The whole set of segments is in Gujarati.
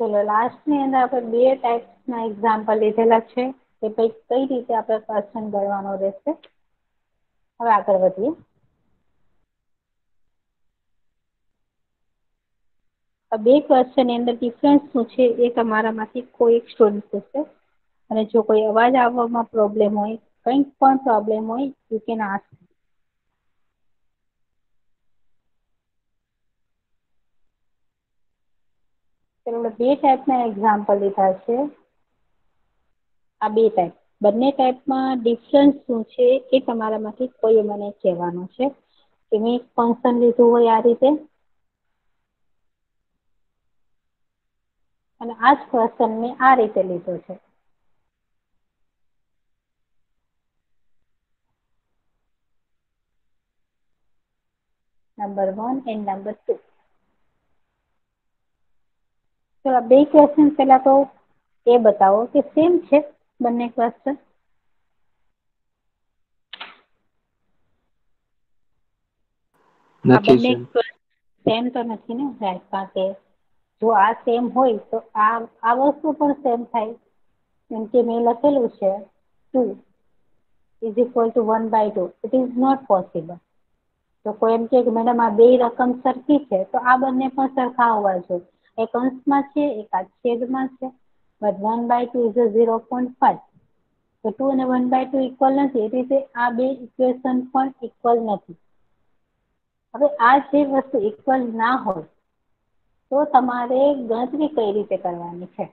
ચલો લાસ્ટની અંદર આપણે બે ટાઈપ્સના એક્ઝામ્પલ લીધેલા છે કે ભાઈ કઈ રીતે આપણે ક્વેશ્ચન ગણવાનો રહેશે. હવે આગળ વધીએ. બે ક્વેશ્ચનની અંદર ડિફરન્સ શું છે એ તમારામાંથી કોઈ એક સ્ટુડન્ટ પૂછશે અને જો કોઈ અવાજ આવવામાં પ્રોબ્લેમ હોય, કંઈક પણ પ્રોબ્લેમ હોય, યુ કેન આસ્ક. બે ટાઈપના એક્ઝામ્પલ લીધા છે. આ બે ટાઈપ, બંને ટાઈપમાં ડિફરન્સ શું છે એ તમારામાંથી કોઈ મને કહેવાનું છે કે મેં એક ફંક્શન લીધું હોય આ રીતે અને આ જ ક્વેશ્ચન મેં આ રીતે લીધો છે. Number 1 and number 2. ચલો બે ક્વેશ્ચન પહેલા તો એ બતાવો કે સેમ છે બંને ક્વેશ્ચન. આ બંને સેમ તો નથી ને રાઈટ, કારણ કે જો આ સેમ હોય તો આ વસ્તુ પણ સેમ થાય. કેમ કે મેં લખેલું છે 2 is equal to 1/2. It is not possible. તો કોઈ એમ કે મેડમ આ બે રકમ સરખી છે તો આ બંને પણ સરખા હોવા જોઈએ. એક અંશમાં છે, એક આ છેદમાં છે. But 1/2 is 0.5. તો 2 અને 1/2 ઇક્વલ નથી, એ રીતે આ બે ઇક્વેશન પણ ઇક્વલ નથી. હવે આ જે વસ્તુ ઇક્વલ ના હોય તો તમારે ગણતરી કઈ રીતે કરવાની છે.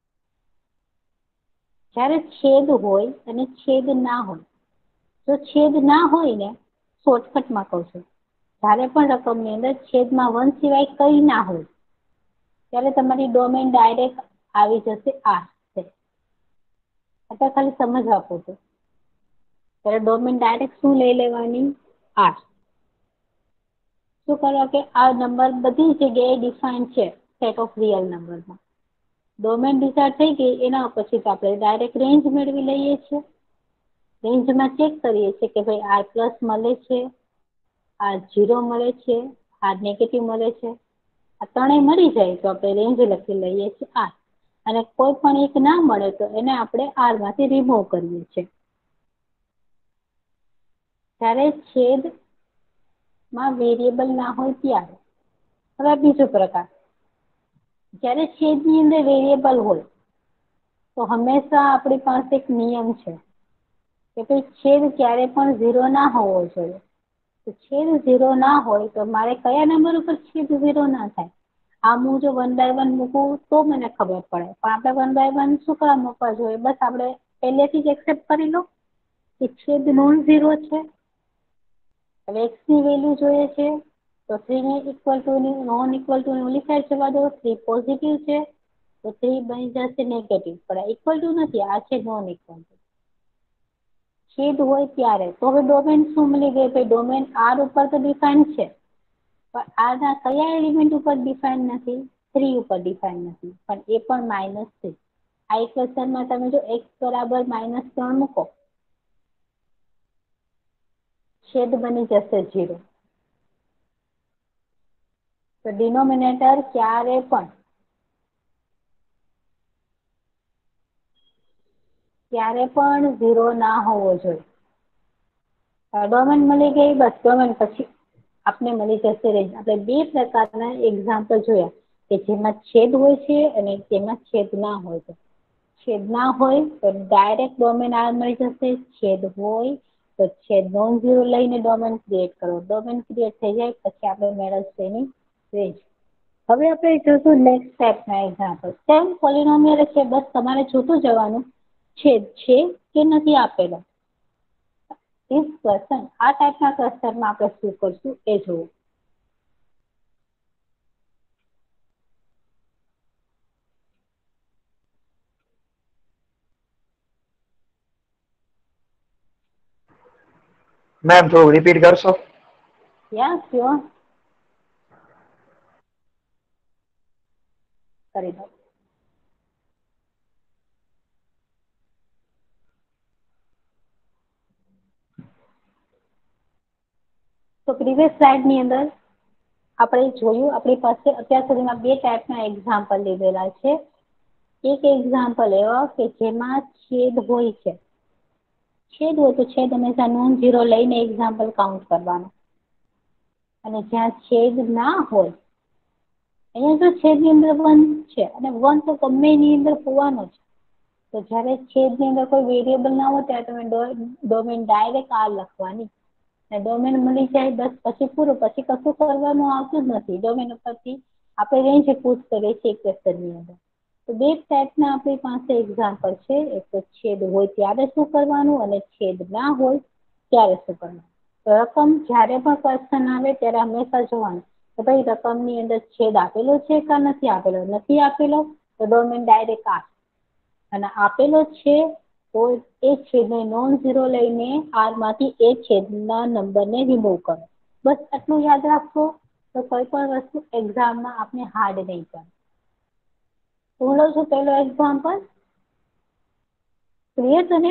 જ્યારે છેદ હોય અને છેદ ના હોય, જો છેદ ના હોય ને શોર્ટકટમાં કહું છું, જ્યારે પણ રકમની અંદર છેદમાં 1 સિવાય કઈ ના હોય ત્યારે તમારી ડોમેન ડાયરેક્ટ આવી જશે આ છે. અત્યારે ખાલી સમજ આપું છું. ત્યારે ડોમેન ડાયરેક્ટ શું લઈ લેવાની? આ. શું કરવા કે આ નંબર બધી જગ્યાએ ડિફાઇન છે સેટ ઓફ રિયલ નંબરમાં. ડોમેન ડિસાઇડ થઈ ગઈ એના પછી તો આપણે ડાયરેક્ટ રેન્જ મેળવી લઈએ છીએ. રેન્જમાં ચેક કરીએ છીએ કે ભાઈ આર પ્લસ મળે છે, આ 0 મળે છે, આ નેગેટિવ મળે છે. આ ત્રણેય મળી જાય તો આપણે રેન્જ લખી લઈએ છીએ આર. અને કોઈ પણ એક ના મળે તો એને આપણે આર માંથી રિમૂવ કરીએ છીએ. ત્યારે છેદમાં વેરિયેબલ ના હોય ત્યારે. હવે બીજો પ્રકાર, જ્યારે છેદની અંદર વેરિયેબલ હોય તો હંમેશા આપણી પાસે એક નિયમ છે કે ભાઈ છેદ ક્યારે પણ 0 ના હોવો જોઈએ. તો છેદ 0 ના હોય તો મારે કયા નંબર ઉપર છેદ 0 ના થાય? આમ હું જો 1/1 મૂકું તો મને ખબર પડે, પણ આપણે 1/1 શું કરવા મૂકવા જોઈએ? બસ આપણે પહેલેથી જ એક્સેપ્ટ કરી લો કે છેદ નોન ઝીરો છે. હવે x ની વેલ્યુ જોઈએ છે તો 3 ને equal to non equal to ઓલી સાઈડ જવા દો. 3 પોઝિટિવ છે તો 3 બની જશે નેગેટિવ, પણ ઇક્વલ ટુ નથી, આ છે નોન ઇક્વલ ટુ. છેદ હોય ત્યારે તો હવે ડોમેન શું મળી ગઈ? ભાઈ ડોમેન આર ઉપર તો ડિફાઇન છે, પણ આના કયા એલિમેન્ટ ઉપર ડિફાઇન નથી? 3 ઉપર ડિફાઇન નથી, પણ એ પણ -3. આ ઇક્વેશનમાં તમે જો x બરાબર -3 મૂકો, છેદ બની જશે 0. તો ડિનોમિનેટર ક્યારે પણ 0 ના હોવો જોઈએ. ડોમેન મળી ગઈ, બસ ડોમેન પછી આપને મળી જશે રેન્જ. આપણે બે પ્રકારના એક્ઝામ્પલ જોયા કે જેમાં છેદ હોય છે અને જેમાં છેદ ના હોય છે. છેદ ના હોય તો ડાયરેક્ટ ડોમેન આર મળી જશે. છેદ હોય તો છેદ નોન ઝીરો લઈને ડોમેન ક્રિએટ કરો. ડોમેન ક્રિએટ થઈ જાય પછી આપણે મેળવશું એની રેન્જ. હવે આપણે જોશું નેક્સ્ટ ટાઈપના એક્ઝામ્પલ. સેમ પોલિનોમિયલ છે, બસ તમારે જોતું જવાનું છેદ છે કે નથી આપેલો. ઇફ ક્વેશ્ચન આ ટાઈપના ક્વેશ્ચનમાં આપણે શું કરશું એ જોવું. મેમ થોડું રિપીટ કરશો? યા શ્યોર, કરી દો. તો પ્રીવિયસ સ્લાઇડની અંદર આપણે જોયું આપણી પાસે અત્યાર સુધીમાં બે ટાઈપના એક્ઝામ્પલ લીધેલા છે. એક એક્ઝામ્પલ એવા કે જેમાં છેદ હોય છે. છેદ હોય તો છેદ હંમેશા નોન ઝીરો લઈને એક્ઝામ્પલ કાઉન્ટ કરવાનું. અને જ્યાં છેદ ના હોય અહીંયા તો છેદની અંદર 1 છે અને 1 તો ગમે એની અંદર હોવાનો છે. તો જ્યારે છેદની અંદર કોઈ વેરિયેબલ ના હોય ત્યારે તમે ડોમેન ડાયરેક્ટ આ લખવાની. ડોમેન મળી જાય બસ પછી પૂરું, પછી કશું કરવાનું આવતું જ નથી. ડોમેન ઉપરથી આપણે રેન્જ પુશ કરીએ છીએ ઇક્વેશનની અંદર. તો બે ટાઈપના આપણી પાસે એક્ઝામ્પલ છે. એક તો છેદ હોય ત્યારે શું કરવાનું અને છેદ ના હોય ત્યારે શું કરવાનું. રકમ જ્યારે પણ ક્વેશ્ચન આવે ત્યારે હંમેશા જોવાનું કે ભાઈ રકમની અંદર છેદ આપેલો છે કે નથી આપેલો. નથી આપેલો તો ડોમેન ડાયરેક્ટ આ, અને આપેલો છે તો એ છેદને નોન ઝીરો લઈને આરમાંથી એ છેદના નંબરને રિમૂવ કરો. બસ આટલું યાદ રાખશો તો કોઈ પણ વસ્તુ એક્ઝામમાં આપણે હાર્ડ નહીં કરે. હું લઉં છું પહેલો એક્ઝામ્પલ. ક્લિયર તને?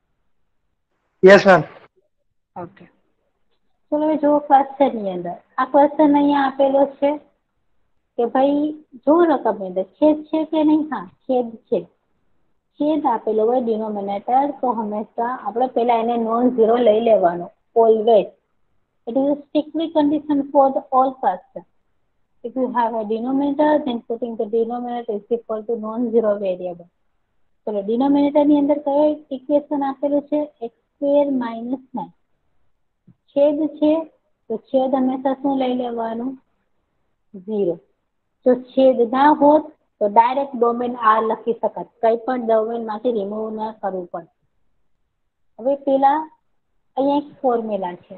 Yes ma'am. ઓકે, ચલો હવે જુઓ ક્વેશ્ચનની અંદર. આ ક્વેશ્ચન અહીંયા આપેલો છે કે ભાઈ જો રકમની અંદર છેદ છે કે નહીં. હા, છેદ છે. છેદ આપેલો હોય ડિનોમિનેટર તો હંમેશા આપણે પહેલા એને નોન ઝીરો લઈ લેવાનો. Always. It is a strictly condition for the all question. If you have a denominator, then putting the denominator is equal to non-zero variable. ચલો ડિનોમિનેટરની અંદર કયો ઇક્વેશન આપેલું છે? x² - 9. છેદ છે તો છેદ હંમેશા શું લઈ લેવાનું? 0. જો છેદ ના હોત તો ડાયરેક્ટ ડોમેન આર લખી શકાત. કંઈ પણ ડોમેનમાંથી રિમૂવ ના કરવું પડે. હવે પેલા અહીંયા એક ફોર્મ્યુલા છે.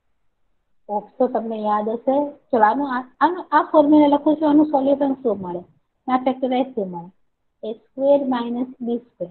તો તમને યાદ હશે. ચલો આ ફોર્મ્યુલા લખું છું. આનું સોલ્યુશન શું મળે? આ ફેક્ટરાઇઝ શું મળે? a² - b².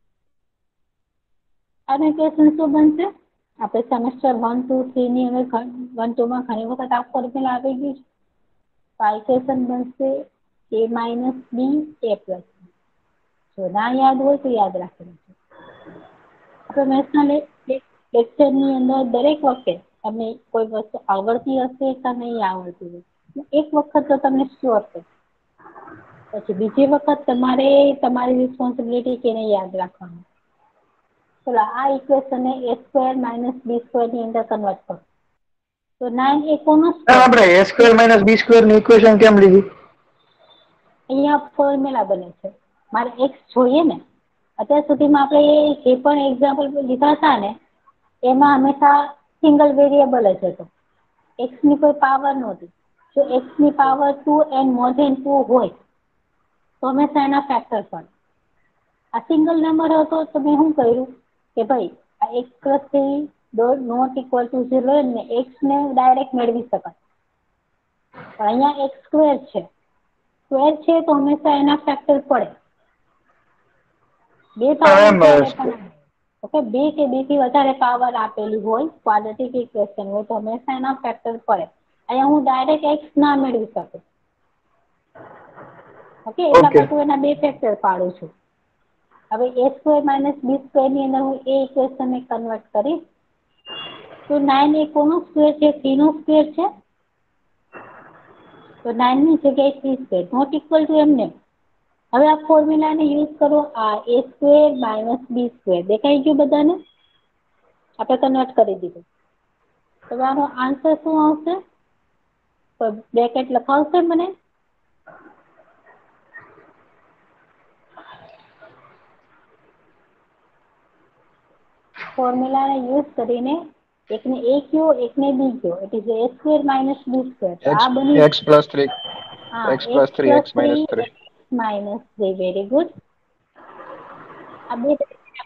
આનું ઇક્વેશન શું બનશે? આપણે સેમેસ્ટર 1, 2, 3 ની અંદર 1, 2 માં ઘણી વખત આ ફોર્મ્યુલા આવી ગયું છે. તો આ ઇક્વેશન બનશે a - b a+. જો ના યાદ હોય તો યાદ રાખી લેજો. આપણે મેથ્સના લેક્ચરની અંદર દરેક વખતે તમને કોઈ વસ્તુ આવડતી હશે કે નહીં આવડતી હોય, એક વખત તો તમને શ્યોર છે. પછી બીજી વખત તમારે તમારી રિસ્પોન્સિબિલિટી કે એને યાદ રાખવાનું. ચલો આ ઇક્વેશનને a² - b² ની અંદર કન્વર્ટ કરો. તો 9 એ કોનો સ્ક્વેર? આપણે a² - b² ની ઇક્વેશન કેમ લીધી? અહીંયા ફોર્મ્યુલા બને છે. મારે એક્સ જોઈએ ને. અત્યાર સુધીમાં આપણે જે પણ એક્ઝામ્પલ લીધા હતા ને એમાં હંમેશા સિંગલ વેરિયેબલ જ હતો. એક્સની કોઈ પાવર નહોતી. જો એક્સની પાવર 2 and more than 2 હોય તો હંમેશા એના ફેક્ટર પણ. આ સિંગલ નંબર હતો તો મેં શું કર્યું કે ભાઈ આ x+3 નોટ ઇક્વલ ટુ 0 ને એક્સને ડાયરેક્ટ મેળવી શકાય. પણ અહીંયા x² છે. સ્ક્વેર છે તો હંમેશા એના ફેક્ટર પડે. બે પાવર જ્યારે પણ ઓકે, 2 કે 2 થી વધારે પાવર આપેલી હોય, ક્વાડ્રેટિક ઇક્વેશન હોય તો હંમેશા એના ફેક્ટર પડે. અહીંયા હું ડાયરેક્ટ એક્સ ના મેળવી શકું. ઓકે, એટલા માટે હું એના બે ફેક્ટર પાડું છું. હવે a² - b² ની અંદર હું એ ઇક્વેશનને કન્વર્ટ કરીશ. તો 9 એ કોનો સ્ક્વેર છે? 3 નો સ્ક્વેર છે. તો 9 ની જગ્યાએ 3² નોટ ઇક્વલ ટુ એમને. હવે આ ફોર્મ્યુલાને યુઝ કરો. આ a² - b². દેખાઈ ગયું બધાને? આપણે કન્વર્ટ કરી દીધું. તો આનો આન્સર શું આવશે? તો બ્રેકેટ લખાવશે મને? ફોર્મ્યુલાને યુઝ કરીને એકને a કયો એકને b કયો. It is a² - b². તો આ બની x+3 હા x+3 x - 3. x-3. Very good. આ બે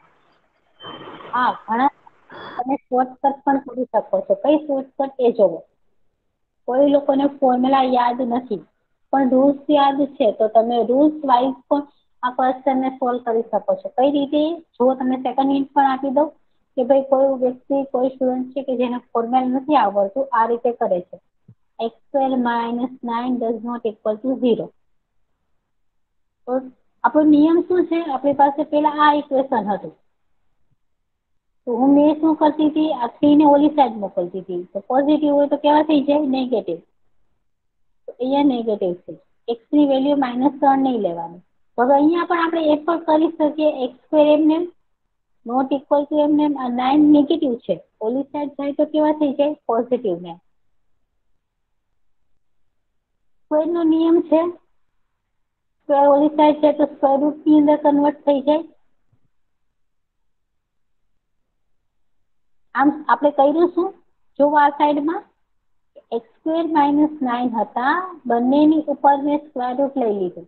હા ઘણા તમે શોર્ટકટ પણ કરી શકો છો. કઈ શોર્ટકટ એ જોવો. કોઈ લોકોને ફોર્મ્યુલા યાદ નથી પણ રૂલ્સ યાદ છે તો તમે રૂલ્સ વાઇઝ પણ આ ક્વેશ્ચનને સોલ્વ કરી શકો છો. કઈ રીતે? જો તમને સેકન્ડ હિન્ટ પણ આપી દઉં કે ભાઈ કોઈ વ્યક્તિ કોઈ સ્ટુડન્ટ છે કે જેને ફોર્મ્યુલા નથી આવડતું, આ રીતે કરે છે. x² - 9 does not equal to 0. તો આપણો નિયમ શું છે? આપણી પાસે પેલા આ ઇક્વેશન હતું. તો મેં શું કરતી હતી? આ 3 ને ઓલી સાઈડ મોકલતી હતી. તો પોઝિટિવ હોય તો કેવા થઈ જાય? નેગેટિવ. અહીંયા નેગેટિવ છે. x ની વેલ્યુ -3 નહીં લેવાની. તો હવે અહીંયા પણ આપણે એ પણ કરી શકીએ x² એમને નોટ ઇક્વલ ટુ એમને 9 નેગેટિવ છે, ઓલી સાઈડ જાય તો કેવા થઈ જાય પોઝિટિવ 9. સ્ક્વેર નો નિયમ છે સ્ક્વેર ઓલી સાઈડ છે તો સ્ક્વેર રૂટ ની અંદર કન્વર્ટ થઈ જાય. આમ આપણે કર્યું શું, જો આ સાઈડમાં x² - 9 હતા, બંનેની ઉપર મેં સ્ક્વેર રૂટ લઈ લીધું.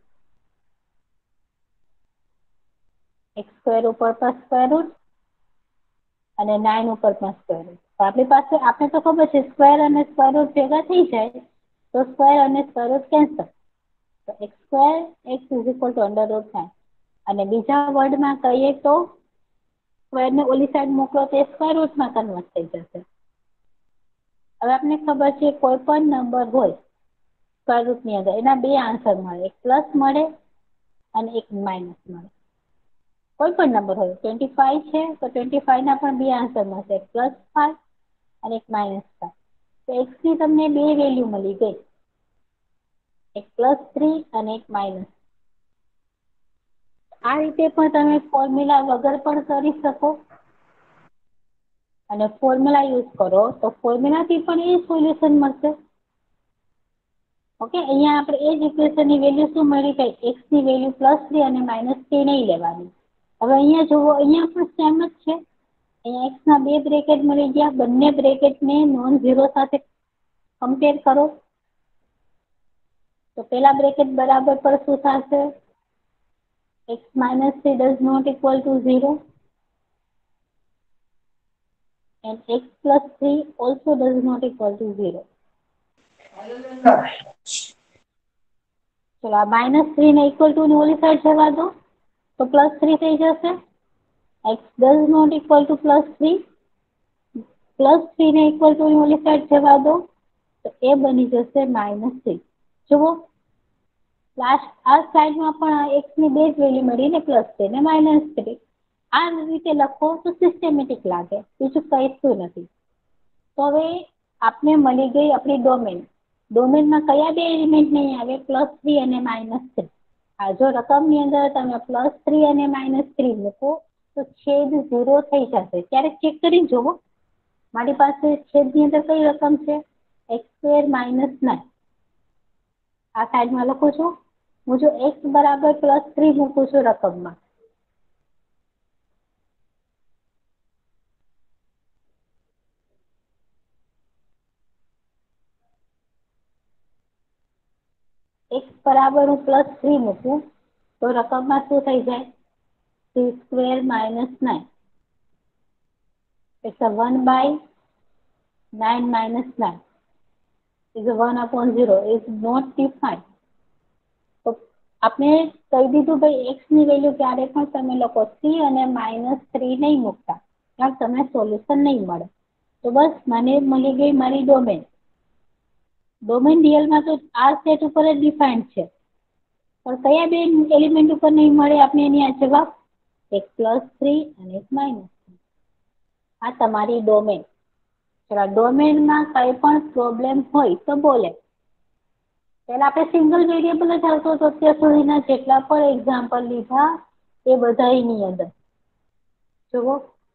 x² ઉપર પણ સ્ક્વેર રૂટ અને 9 ઉપર પણ સ્ક્વેર રૂટ. તો આપણી પાસે આપણે તો ખબર છે સ્ક્વેર અને સ્ક્વેર રૂટ ભેગા થઈ જાય તો સ્ક્વેર અને સ્ક્વેર રૂટ કેન્સલ. તો x² x = √9. અને બીજા વર્ડમાં કહીએ તો સ્ક્વેર ને ઓલી સાઈડ મોકલો તો સ્ક્વેર રૂટમાં કન્વર્ટ થઈ જશે. હવે આપણને ખબર છે કોઈ પણ નંબર હોય સ્ક્વેર રૂટ ની અંદર એના બે આન્સર મળે, એક પ્લસ મળે અને એક માઇનસ મળે. કોઈ પણ નંબર હોય 25 છે તો 25 ના પણ બે આન્સર મળશે, એક +5 અને એક -5. તો x ની તમને બે વેલ્યુ મળી ગઈ, એક +3 અને એક -. આ રીતે પણ તમે ફોર્મ્યુલા વગર પણ કરી શકો અને ફોર્મ્યુલા યુઝ કરો તો ફોર્મ્યુલાથી પણ એ સોલ્યુશન મળશે. ઓકે, અહીંયા આપણે એ જ ઇક્વેશનની વેલ્યુ શું મળી ગઈ, x ની વેલ્યુ +3 અને -3 નહીં લેવાની. હવે અહીંયા જુઓ, અહીંયા પણ સેમ જ છે. અહીંયા x ના બે બ્રેકેટ મળી ગયા, બંને બ્રેકેટને નોન ઝીરો સાથે કમ્પેર કરો તો પેલા બ્રેકેટ બરાબર પર શું થશે, x - 3 does not equal to 0 and x + 3 also does not equal to 0. ચલો આ -3 ને ઇક્વલ ટુ ઓલી સાઈડ જવા દો તો +3 થઈ જશે. x does not equal to +3, +3 ને ઇક્વલ ટુ ઓલી સાઈડ જવા દો તો એ બની જશે -3. જુઓ લાસ્ટ આ સાઈડમાં પણ x ની બે જ વેલ્યુ મળી ને, +3 ને -3. આ રીતે લખો તો સિસ્ટેમેટિક લાગે, બીજું કઈ નથી. તો હવે આપને મળી ગઈ આપણી ડોમેન. ડોમેનમાં કયા બે એલિમેન્ટ નહીં આવે, +3 અને -3. આ જો રકમની અંદર તમે +3 અને -3 મૂકો તો છેદ 0 થઈ જશે. ત્યારે ચેક કરીને જુઓ મારી પાસે છેદની અંદર કઈ રકમ છે, x² - 9. આ સાઈડમાં લખું છું હું, જો x બરાબર +3 મૂકું છું રકમમાં x બરાબર હું +3 મૂકું તો રકમમાં શું થઈ જાય, 3² - 9. એટલે 1/9 - 9 is 1/0 is not defined. તો આપણે કહી દીધું ભાઈ x ની વેલ્યુ ક્યારે પણ તમે લોકો 3 અને -3 નહીં મૂકતા, કારણ તમને સોલ્યુશન નહીં મળે. તો બસ મને મળી ગઈ મારી ડોમેન. ડોમેન રિયલમાં તો આ સેટ ઉપર જ ડિફાઇન્ડ છે, પણ કયા બે એલિમેન્ટ ઉપર નહીં મળે આપણે એની આ જવાબ, એક +3 અને એક -3. આ તમારી ડોમેન. ચલો ડોમેનમાં કઈ પણ પ્રોબ્લેમ હોય તો બોલે. પહેલા આપણે સિંગલ વેરિયેબલ જ આવતો હતો અત્યાર સુધીના જેટલા પણ એક્ઝામ્પલ લીધા એ બધાની અંદર જુઓ,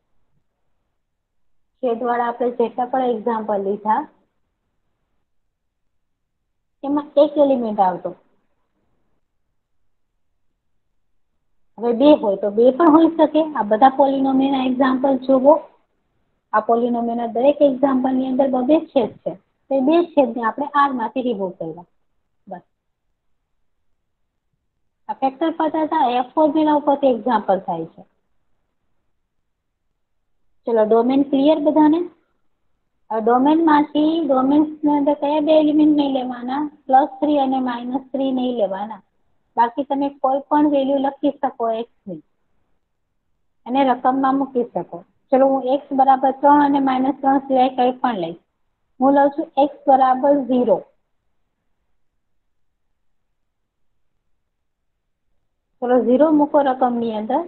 છેદવાળા આપણે જેટલા પણ એક્ઝામ્પલ લીધા એમાં એક એલિમેન્ટ આવતો. હવે બે હોય તો બે પણ હોઈ શકે. આ બધા પોલિનોમિયલના એક્ઝામ્પલ જુઓ, આ પોલિનોમિયલના દરેક એક્ઝામ્પલની અંદર બે છેદ છે, તો બે છેદને આપણે r માંથી રિમૂવ કર્યા. બસ આ ફેક્ટર પદ્ધતિ F ફોર્મ્યુલા ઉપરથી એક્ઝામ્પલ થાય છે. ચલો ડોમેન ક્લિયર બધાને. ડોમેનમાંથી ડોમેન્સની અંદર કયા બે એલિમેન્ટ નહીં લેવાના, +3 અને -3 નહીં લેવાના. બાકી તમે કોઈ પણ વેલ્યુ લખી શકો x ની અને રકમમાં મૂકી શકો. ચલો હું x બરાબર 3 અને -3 સિવાય કંઈ પણ લઈશ. હું લઉં છું x બરાબર 0. ચલો 0 મૂકો રકમની અંદર,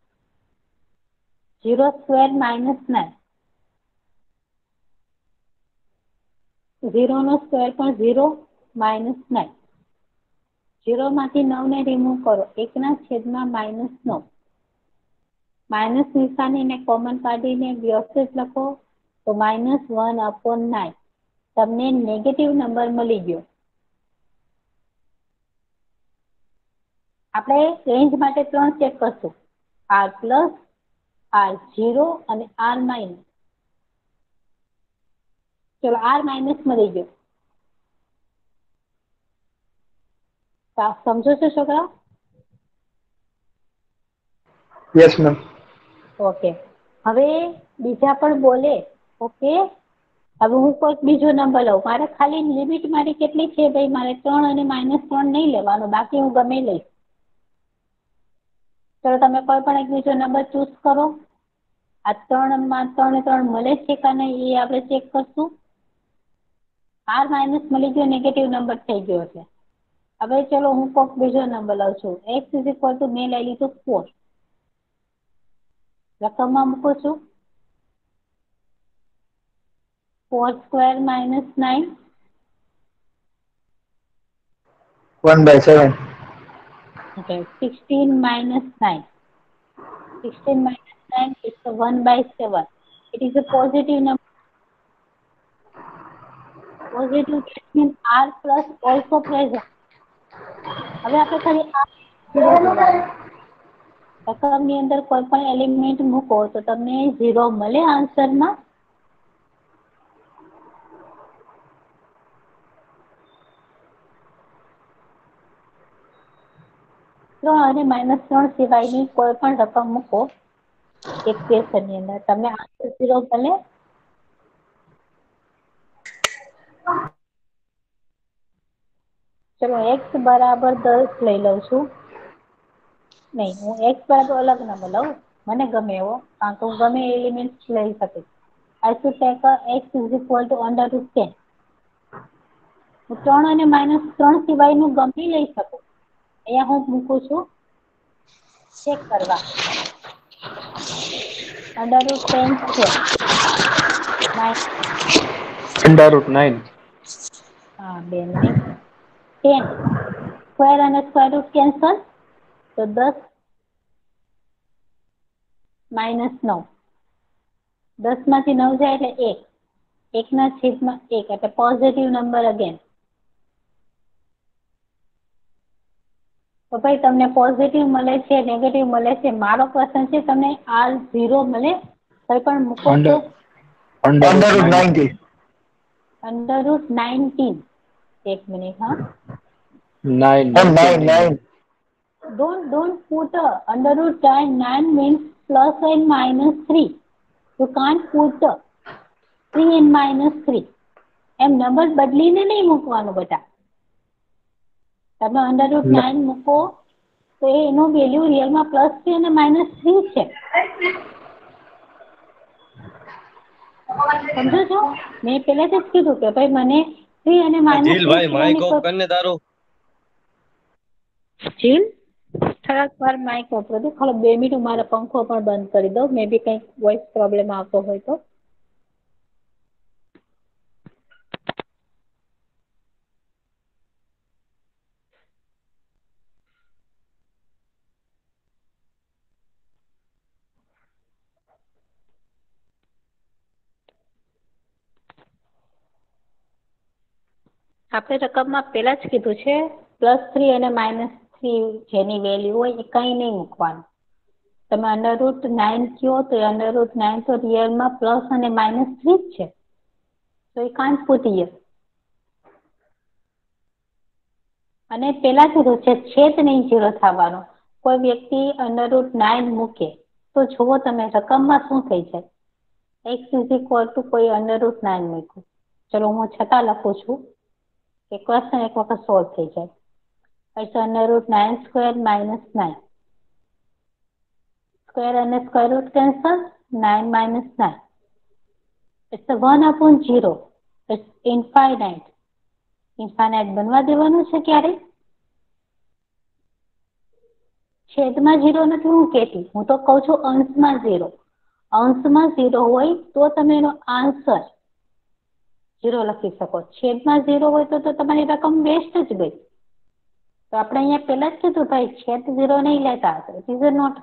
0² - 9. 0 નો સ્ક્વેર પણ 0 -9. 0 માંથી 9 ને રિમૂવ કરો. 1/-9. માઇનસ નિશાનીને કોમન કાઢીને વ્યવસ્થિત લખો તો -1/9. તમને નેગેટિવ નંબર મળી ગયો. આપણે રેન્જ માટે 3 ચેક કરશું, R+, R0 અને R-. ચલો R- મળી ગયો. સમજો છો છોકરા? Yes ma'am. ઓકે. હવે બીજા પણ બોલે. ઓકે. હવે હું કોઈક બીજો નંબર લઉં. મારે ખાલી લિમિટ મારી કેટલી છે ભાઈ? મારે 3 અને -3 નહીં લેવાનો, બાકી હું ગમે લઈશ. ચલો તમે કોઈ પણ એક બીજો નંબર ચૂઝ કરો. આ 3 માં 3 3 મળે છે કે નહીં એ આપણે ચેક કરશું. R- મળી ગયો, નેગેટિવ નંબર થઈ ગયો છે. હવે ચલો હું કોઈક બીજો નંબર લઉં છું. x = મેં લઈ લીધું 4. રકમમાં મૂકું છું. 4² - 9. 1/7. Okay. 16 - 9. 16 - 9 is 1/7. It is a positive number. Positive means R plus also present. હવે આપણે ખાલી R જોવાનું. રકમની અંદર કોઈ પણ એલિમેન્ટ મૂકો તો તમને 0 મળે આન્સરમાં. અને -3 સિવાયની કોઈ પણ રકમ મૂકો ઇક્વેશનની અંદર, તમને આન્સર 0 મળે. ચલો x બરાબર 10 લઈ લઉં છું. નહીં, હું x બરાબર અલગ નંબર લઉં, મને ગમે એવો, કારણ કે હું ગમે એલિમેન્ટ લઈ શકીશ. I should take x = √10. હું 3 અને -3 સિવાયનું ગમે લઈ શકું. અહીંયા હું મૂકું છું ચેક કરવા. √10 છે. √9. હા, 2 મિનિટ. 10 સ્ક્વેર અને સ્ક્વેર રૂટ કેન્સલ, તો 10 - 9. 10 માંથી 9 જાય એટલે 1. 1/1 એટલે પોઝિટિવ નંબર અગેન. તો ભાઈ તમને પોઝિટિવ મળે છે, નેગેટિવ મળે છે. મારો ક્વેશ્ચન છે તમને R0 મળે, કઈ પણ મૂકો તો √90. √19. 1 મિનિટ. હા, 9. don't put √9 means plus and -3. You can't put 3 and -3. એમ નંબર બદલીને નહીં મૂકવાનું બેટા. તમે √9 મૂકો તો એનો વેલ્યુ રિયલમાં +3 અને -3 છે. સમજો છો? મેં પહેલેથી જ કીધું કે ભાઈ મને 3 અને -3 સિવાયની જીલ થોડાક વાર માઇક વાપરો દો. ખાલી 2 મિનિટ મારા પંખો પણ બંધ કરી દઉં. મે બી કંઈક વોઇસ પ્રોબ્લેમ આવતો હોય તો. આપણે રકમમાં પહેલા જ કીધું છે +3 અને -3 જેની વેલ્યુ હોય એ કંઈ નહીં મૂકવાનું. તમે √9 કહો તો √9 તો રિયલમાં પ્લસ અને -3 જ છે, તો એ કાન્ટ પુટ હિયર. અને પહેલા કીધું છે છેદ નહીં 0 થવાનો. કોઈ વ્યક્તિ √9 મૂકે તો જુઓ તમે રકમમાં શું થઈ જાય. x = કોઈ √9 મૂક્યું. ચલો હું છતાં લખું છું કે ક્વેશ્ચન એક વખત સોલ્વ થઈ જાય. √9² - 9. સ્ક્વેર અને square root cancel, 9 - 9. It's 1/0. It's infinite. Infinite બનવા દેવાનું છે ક્યારે? છેદમાં 0 નથી હું કહેતી, હું તો કહું છું અંશમાં 0. અંશમાં 0 હોય તો તમે એનો આન્સર 0 લખી શકો. છેદમાં 0 હોય તો તમારી રકમ વેસ્ટ જ ગઈ. તો આપણે અહીંયા પહેલા જ કીધું ભાઈ છેદ 0 નહીં લેતા. It is not.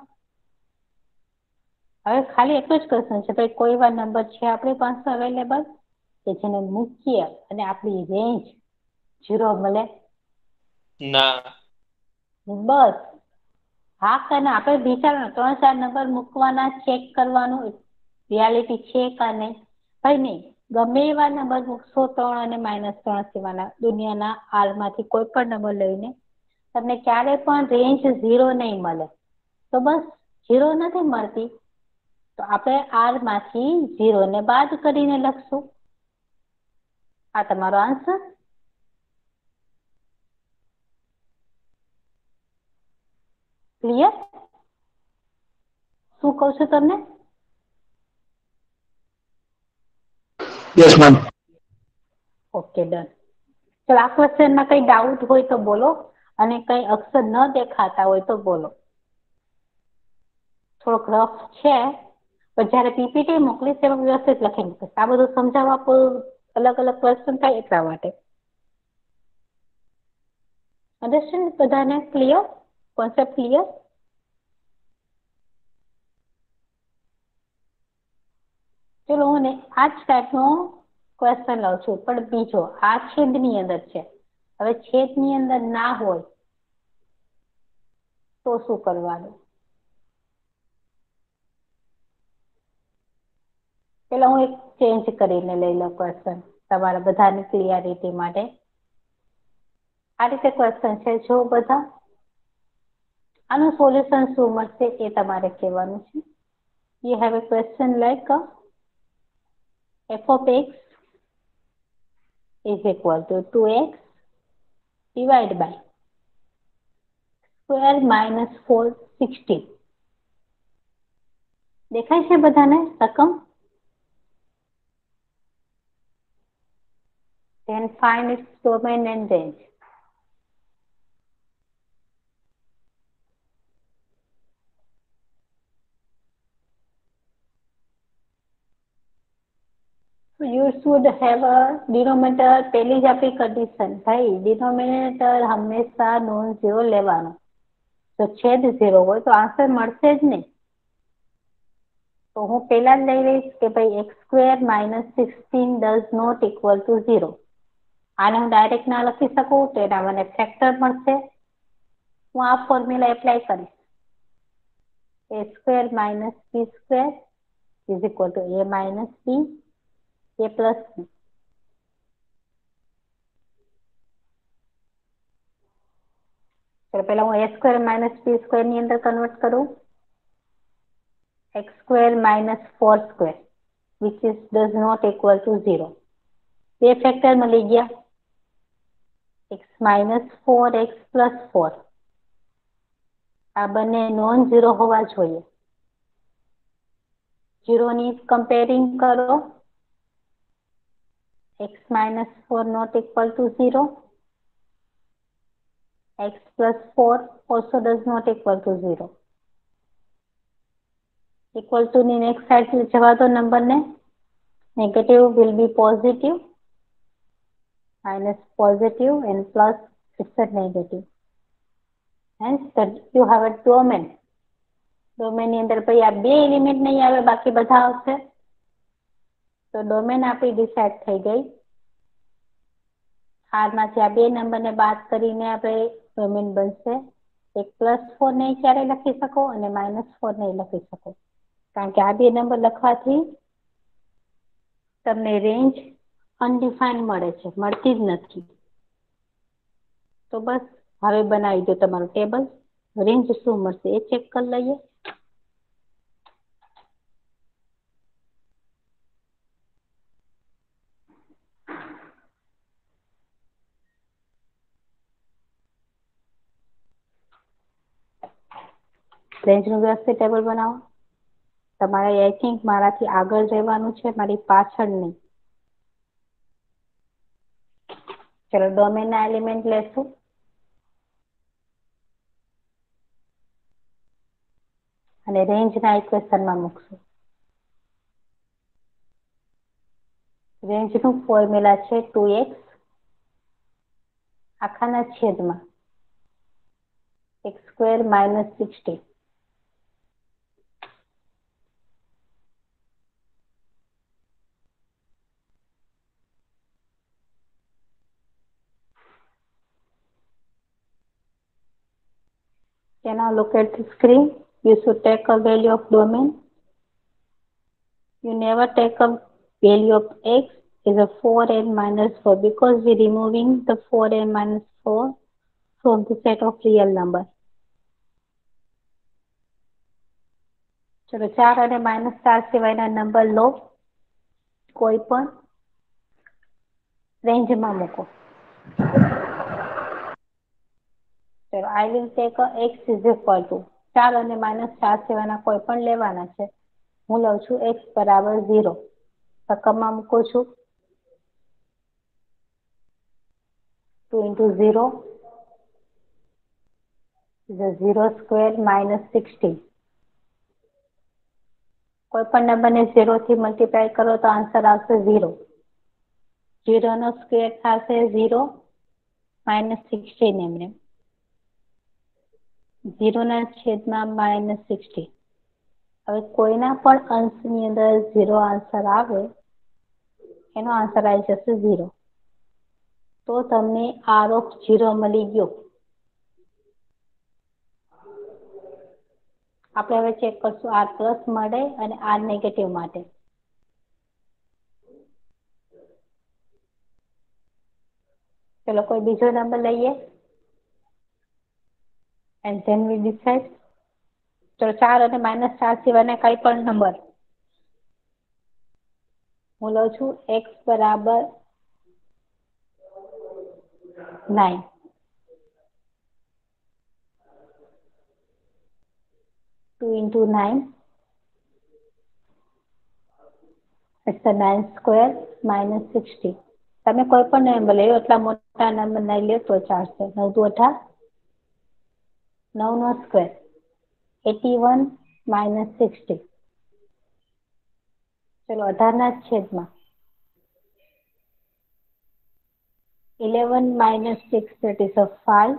હવે ખાલી એટલું જ ક્વેશ્ચન છે ભાઈ કોઈ એવા નંબર છે આપણી પાસે અવેલેબલ કે જેને મૂકીએ અને આપણી રેન્જ 0 મળે? ના. બસ હા કે ના. આપણે વિચારો 3-4 નંબર મૂકવાના, ચેક કરવાનું રિયાલિટી છે કે નહીં. ભાઈ નહીં, ગમે એવા નંબર મૂકશો 3 અને -3 સિવાયના દુનિયાના હાલમાંથી કોઈ પણ નંબર લઈને તમને ક્યારે પણ રેન્જ 0 નહીં મળે. તો બસ 0 નથી મળતી તો આપણે R માંથી 0 ને બાદ કરીને લખશું. આ તમારો આન્સર. ક્લિયર? શું કહું છું તમને? Yes ma'am. Okay done. ચલો આ ક્વેશ્ચનમાં કઈ ડાઉટ હોય તો બોલો અને કઈ અક્ષર ન દેખાતા હોય તો બોલો. થોડોક રફ છે પણ જ્યારે પીપીટી મોકલીશ એમાં વ્યવસ્થિત લખી મૂકીશ. આ બધું સમજાવવા અલગ અલગ ક્વેશ્ચન થાય એટલા માટે. અન્ડરસ્ટેન્ડ બધાને? ક્લિયર? Concept clear? ચલો હું ને આ જ ટાઈપનો ક્વેશ્ચન લઉં છું પણ બીજો. આ છેદની અંદર છે. હવે છેદની અંદર ના હોય તો શું કરવાનું? પેલા હું એક ચેન્જ કરીને લઈ લઉં ક્વેશ્ચન તમારા બધાની ક્લિયરિટી માટે. આ રીતે ક્વેશ્ચન છે જો બધા. આનું સોલ્યુશન શું મળશે એ તમારે કહેવાનું છે. You have a question like f of x is equal to 2x divided by square minus 4 16. દેખાય છે બધાને રકમ? Then find its domain and range. So you should have a denominator. પહેલી જ આપણી કન્ડિશન ભાઈ ડિનોમિનેટર હંમેશા નોન ઝીરો લેવાનો. તો છેદ 0 હોય તો આન્સર મળશે જ નહીં. તો હું પહેલા જ લઈ લઈશ કે ભાઈ x² - 16 does not equal to 0. આને હું ડાયરેક્ટ ના લખી શકું તો એના મને ફેક્ટર મળશે. હું આ ફોર્મ્યુલા એપ્લાય કરીશ. a² - b² is equal to a minus b, a plus b. ચલો પહેલા હું a² - b² ની અંદર કન્વર્ટ કરું. x² - 4² which is does not equal to 0. બે ફેક્ટર મળી ગયા. x - 4 x plus 4. આ બંને નોન ઝીરો હોવા જોઈએ. 0 ની કમ્પેરિંગ કરો. x - 4 not equal to 0. x plus 4 also does not equal to 0. Equal to ની નેક્સ્ટ સાઈડ જવા દો નંબરને. Negative will be positive, minus positive and plus it's a negative. Hence you have a domain. Domain ની અંદર પછી આ બે એલિમેન્ટ નહીં આવે બાકી બધા આવશે. તો ડોમેન આપણી ડિસાઇડ થઈ ગઈ. R માંથી આ બે નંબરને બાદ કરીને આપણે ડોમેન બનશે. એક +4 નહીં ક્યારે લખી શકો અને -4 નહીં લખી શકો કારણ કે આ બે નંબર લખવાથી તમને રેન્જ અનડિફાઇન મળે છે, મળતી જ નથી. તો બસ હવે બનાવી દો તમારું ટેબલ. રેન્જ શું મળશે એ ચેક કરી લઈએ. રેન્જનું વ્યવસ્થિત ટેબલ બનાવો. તમારે આઈ થિંક મારાથી આગળ રહેવાનું છે, મારી પાછળ નહીં. ચલો ડોમેનના એલિમેન્ટ લેશું. અને રેન્જના ઇક્વેશનમાં મૂકશું. રેન્જનું ફોર્મ્યુલા છે 2x આખાના છેદમાં x² - 60. Okay, now look at the screen. You should take a value of domain. You never take a value of x is a 4n - 4 because we're removing the 4n - 4 from the set of real number. ચલો 4 અને -4 સિવાયના નંબર લો, કોઈ પણ રેન્જમાં મૂકો. ચલો I will take a x is equal to 4 અને -4 સિવાયના કોઈ પણ લેવાના છે. હું લઉં છું x બરાબર 0. રકમમાં મૂકું છું 2 into 0 is a 0² - 16. કોઈ પણ નંબરને 0 થી મલ્ટીપ્લાય કરો તો આન્સર આવશે 0. 0 નો સ્ક્વેર થશે 0 - 16 એમને 0 ના છેદમાં -16. હવે કોઈના પણ અંશની અંદર 0 આન્સર આવે એનો આન્સર આવી જશે 0. તો તમને r of 0 મળી ગયો. આપણે હવે ચેક કરશું r પ્લસ મળે અને r નેગેટિવ માટે. ચલો કોઈ બીજો નંબર લઈએ and then we decide. ચલો 4 અને -4 સિવાયના કઈ પણ નંબર હું લઉં છું x બરાબર 9. Two into 9 it's a 9² - 60. તમે કોઈ પણ નંબર લો, એટલા મોટા નંબર નહીં લો તો ચાલશે. 9 દુ 18, 9 નો સ્ક્વેર 81 - 60. ચલો 18 ના છેદમાં 11 - 6 that is a 5.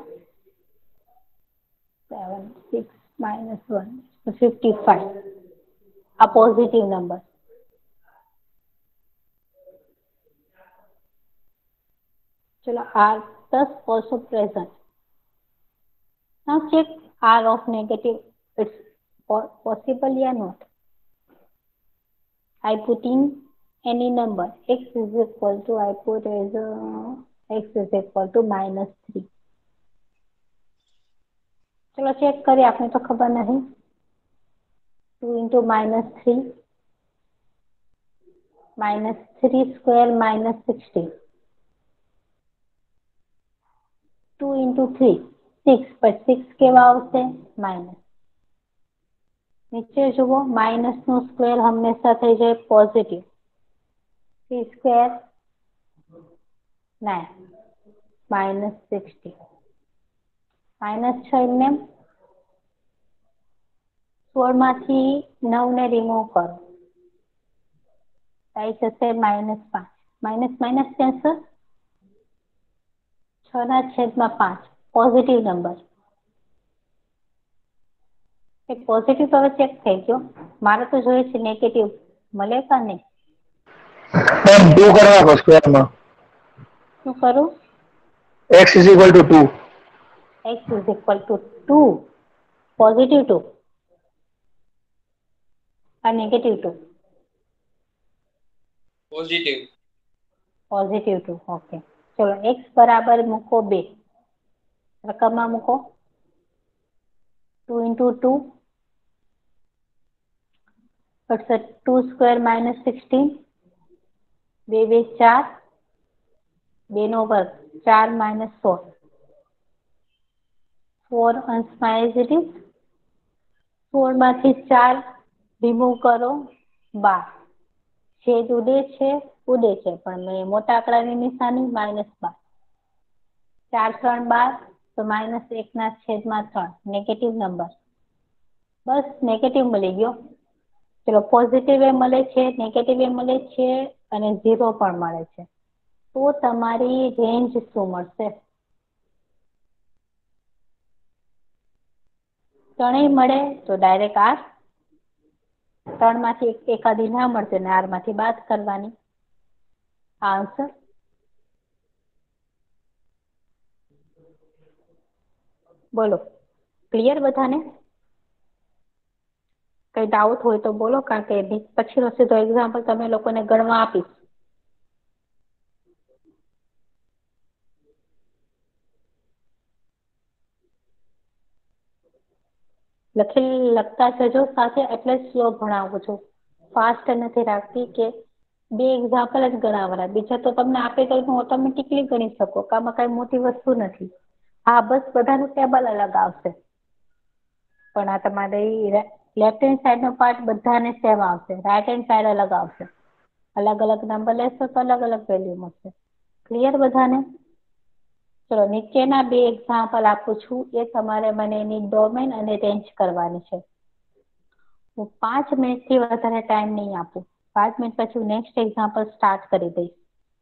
7 6 - 1 55. A positive number. चलो r plus also present. Now check r of negative. It's possible or not. I put in any number. X is equal to I put as x is equal to -3. चलो चेक करिए, आपने तो खबर नहीं. 2 into -3 -3² - 16. 2 into 3 6, but 6 કેવા આવશે માઇનસ. નીચે જુઓ માઇનસ નો સ્ક્વેર હંમેશા થઈ જાય પોઝિટિવ. 3² 9 -60. -6 એમને 16 માંથી 9 ને રિમૂવ કરો થઈ જશે -5. માઇનસ કેન્સલ 6 ના છેદમાં 5 પોઝિટિવ નંબર. પોઝિટિવ તો હવે ચેક થઈ ગયો. મારે તો જોઈએ છે નેગેટિવ મળે કા નહીં. 2 કરી નાખો સ્ક્વેરમાં. શું કરું? x is equal to 2. x is equal to 2. Positive 2 or negative 2? Positive. Positive 2. Okay. ચલો x બરાબર મૂકો 2. રકમમાં મૂકો 2 into 2 it's a 2² - 16. 2 2 4 2 નો વર્ગ 4 - 16. 4 અંશમાં as it is. 16 માંથી 4 રિમૂવ કરો 12. છેદ ઉડે છે પણ મોટા આંકડાની નિશાની -12. 4 3 12 તો -1 ના છેદમાં 3 નેગેટિવ નંબર. બસ નેગેટિવ મળી ગયો. ચલો પોઝિટિવ એ મળે છે, નેગેટિવ એ મળે છે, અને 0 પણ મળે છે, તો તમારી રેન્જ શું મળશે? ત્રણેય મળે તો ડાયરેક્ટ આર, 3 માંથી એકાદી ના મળશે ને આર માંથી બાદ કરવાની. આન્સર બોલો, ક્લિયર બધાને? કઈ ડાઉટ હોય તો બોલો, કારણ કે પછીનો સીધો એક્ઝામ્પલ તમે લોકોને ગણવા આપીશ. લખતા જજો સાથે, એટલે સ્લો ભણાવું છું, ફાસ્ટ નથી રાખતી કે 2 એક્ઝામ્પલ જ ગણાવવાના, બીજા તો તમને આપે તો હું ઓટોમેટિકલી ગણી શકો, આમાં કઈ મોટી વસ્તુ નથી. હા બસ બધાનું ટેબલ અલગ આવશે, પણ આ તમારી લેફ્ટ હેન્ડ સાઈડ નો પાર્ટ બધાને સેમ આવશે, રાઈટ હેન્ડ સાઈડ અલગ આવશે. અલગ અલગ નંબર લેશો તો અલગ અલગ વેલ્યુ મળશે. ક્લિયર બધાને? ચલો નીચેના 2 એક્ઝામ્પલ આપું છું, એ તમારે મને એની ડોમેન અને રેન્જ કરવાની છે. હું 5 મિનિટથી વધારે ટાઈમ નહીં આપું, 5 મિનિટ પછી હું નેક્સ્ટ એક્ઝામ્પલ સ્ટાર્ટ કરી દઈશ.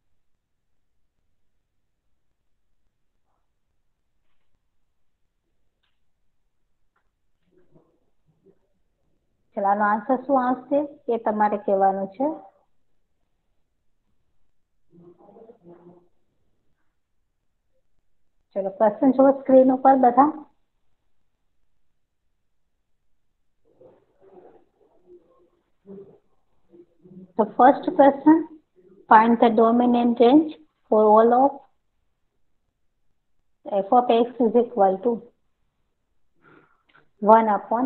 ચલો આનો આન્સર શું આવશે એ તમારે કહેવાનું છે. ચલો ક્વેશ્ચન જુઓ સ્ક્રીન ઉપર બધા. The first question, find the domain and range for all of f of x is equal to 1 upon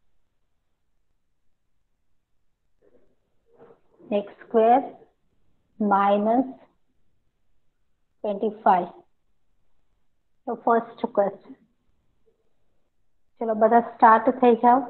x square minus 25. So first question. ચલો બધા સ્ટાર્ટ થઈ જાઓ.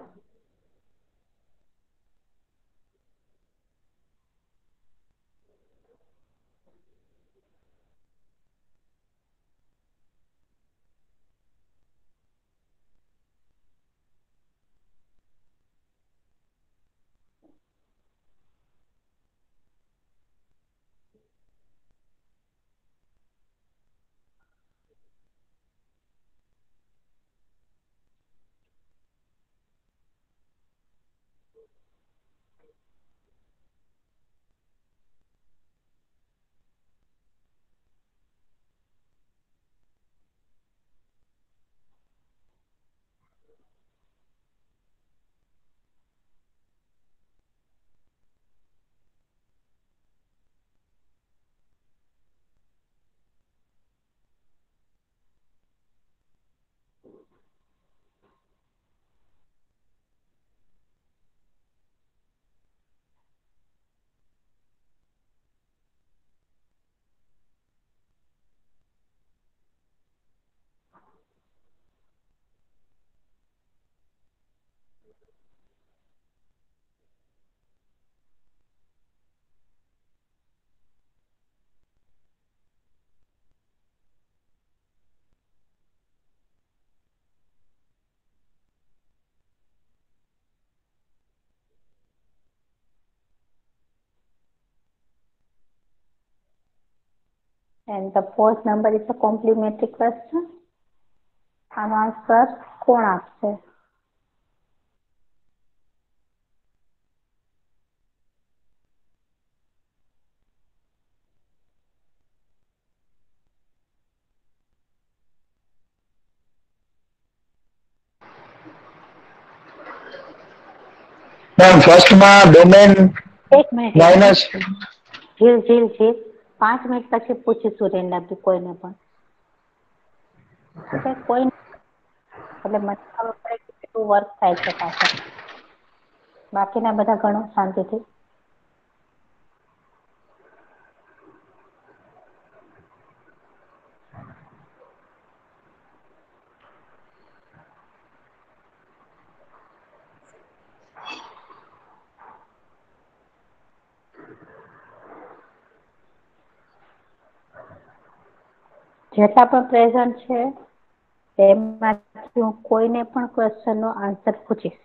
And the fourth number is a complementary question. આનો આન્સર કોણ આપશે? મેમ ફર્સ્ટમાં ડોમેન એક મિનિટ માઇનસ ઝીલ 5 મિનિટ પછી પૂછીશું રેન્ડમલી કોઈને પણ. ઓકે કોઈ એટલે મને ખબર પડે કે કેટલું વર્ક થાય છે પાછળ. બાકીના બધા ઘણો શાંતિથી. જેટલા પણ પ્રેઝન્ટ છે એમાંથી હું કોઈને પણ ક્વેશ્ચનનો આન્સર પૂછીશ.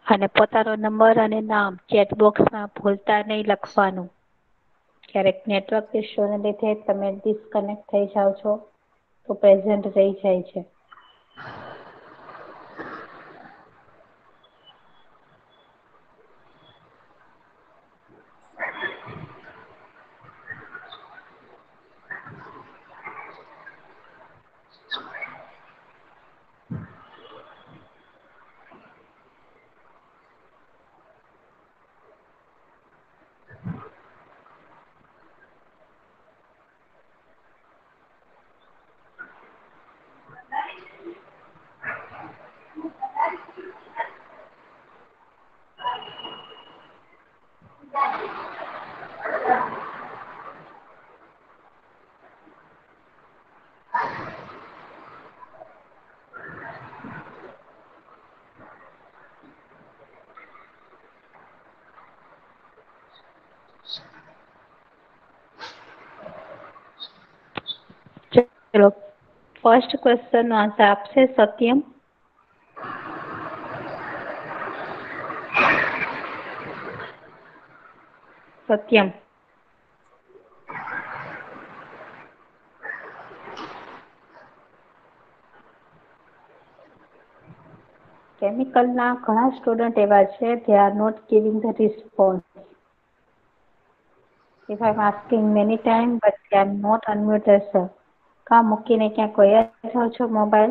અને પોતાનો નંબર અને નામ ચેટ બોક્સમાં ભૂલતા નહીં લખવાનું. ક્યારેક નેટવર્ક ઇશ્યુને લીધે તમે ડિસ્કનેક્ટ થઈ જાઓ છો તો પ્રેઝન્ટ રહી જાય છે. ચલો ફર્સ્ટ ક્વેશ્ચન નો આન્સર આપશે સત્યમ. સત્યમ. કેમિકલના ઘણા સ્ટુડન્ટ એવા છે they are not giving the response. If I'm asking many time but they are not unmuted sir. કા મૂકીને ક્યાં કોઈ જાઓ છો મોબાઈલ?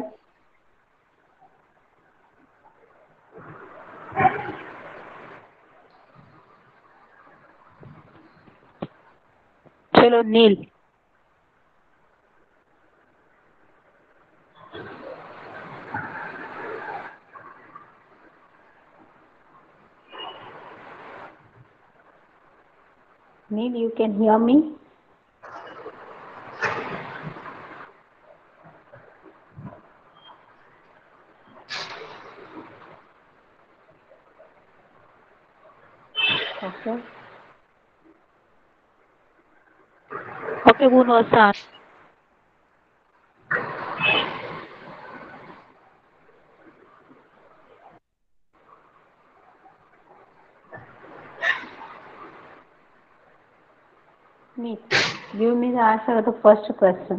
ચલો Neil. Neil, you can hear me? Okay. Okay, who knows the answer? Neil, give me the answer of the first question.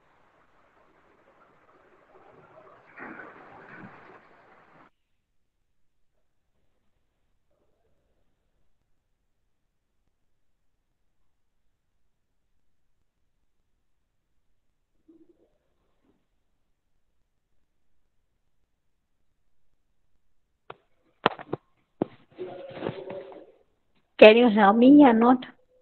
Can you hear me or not?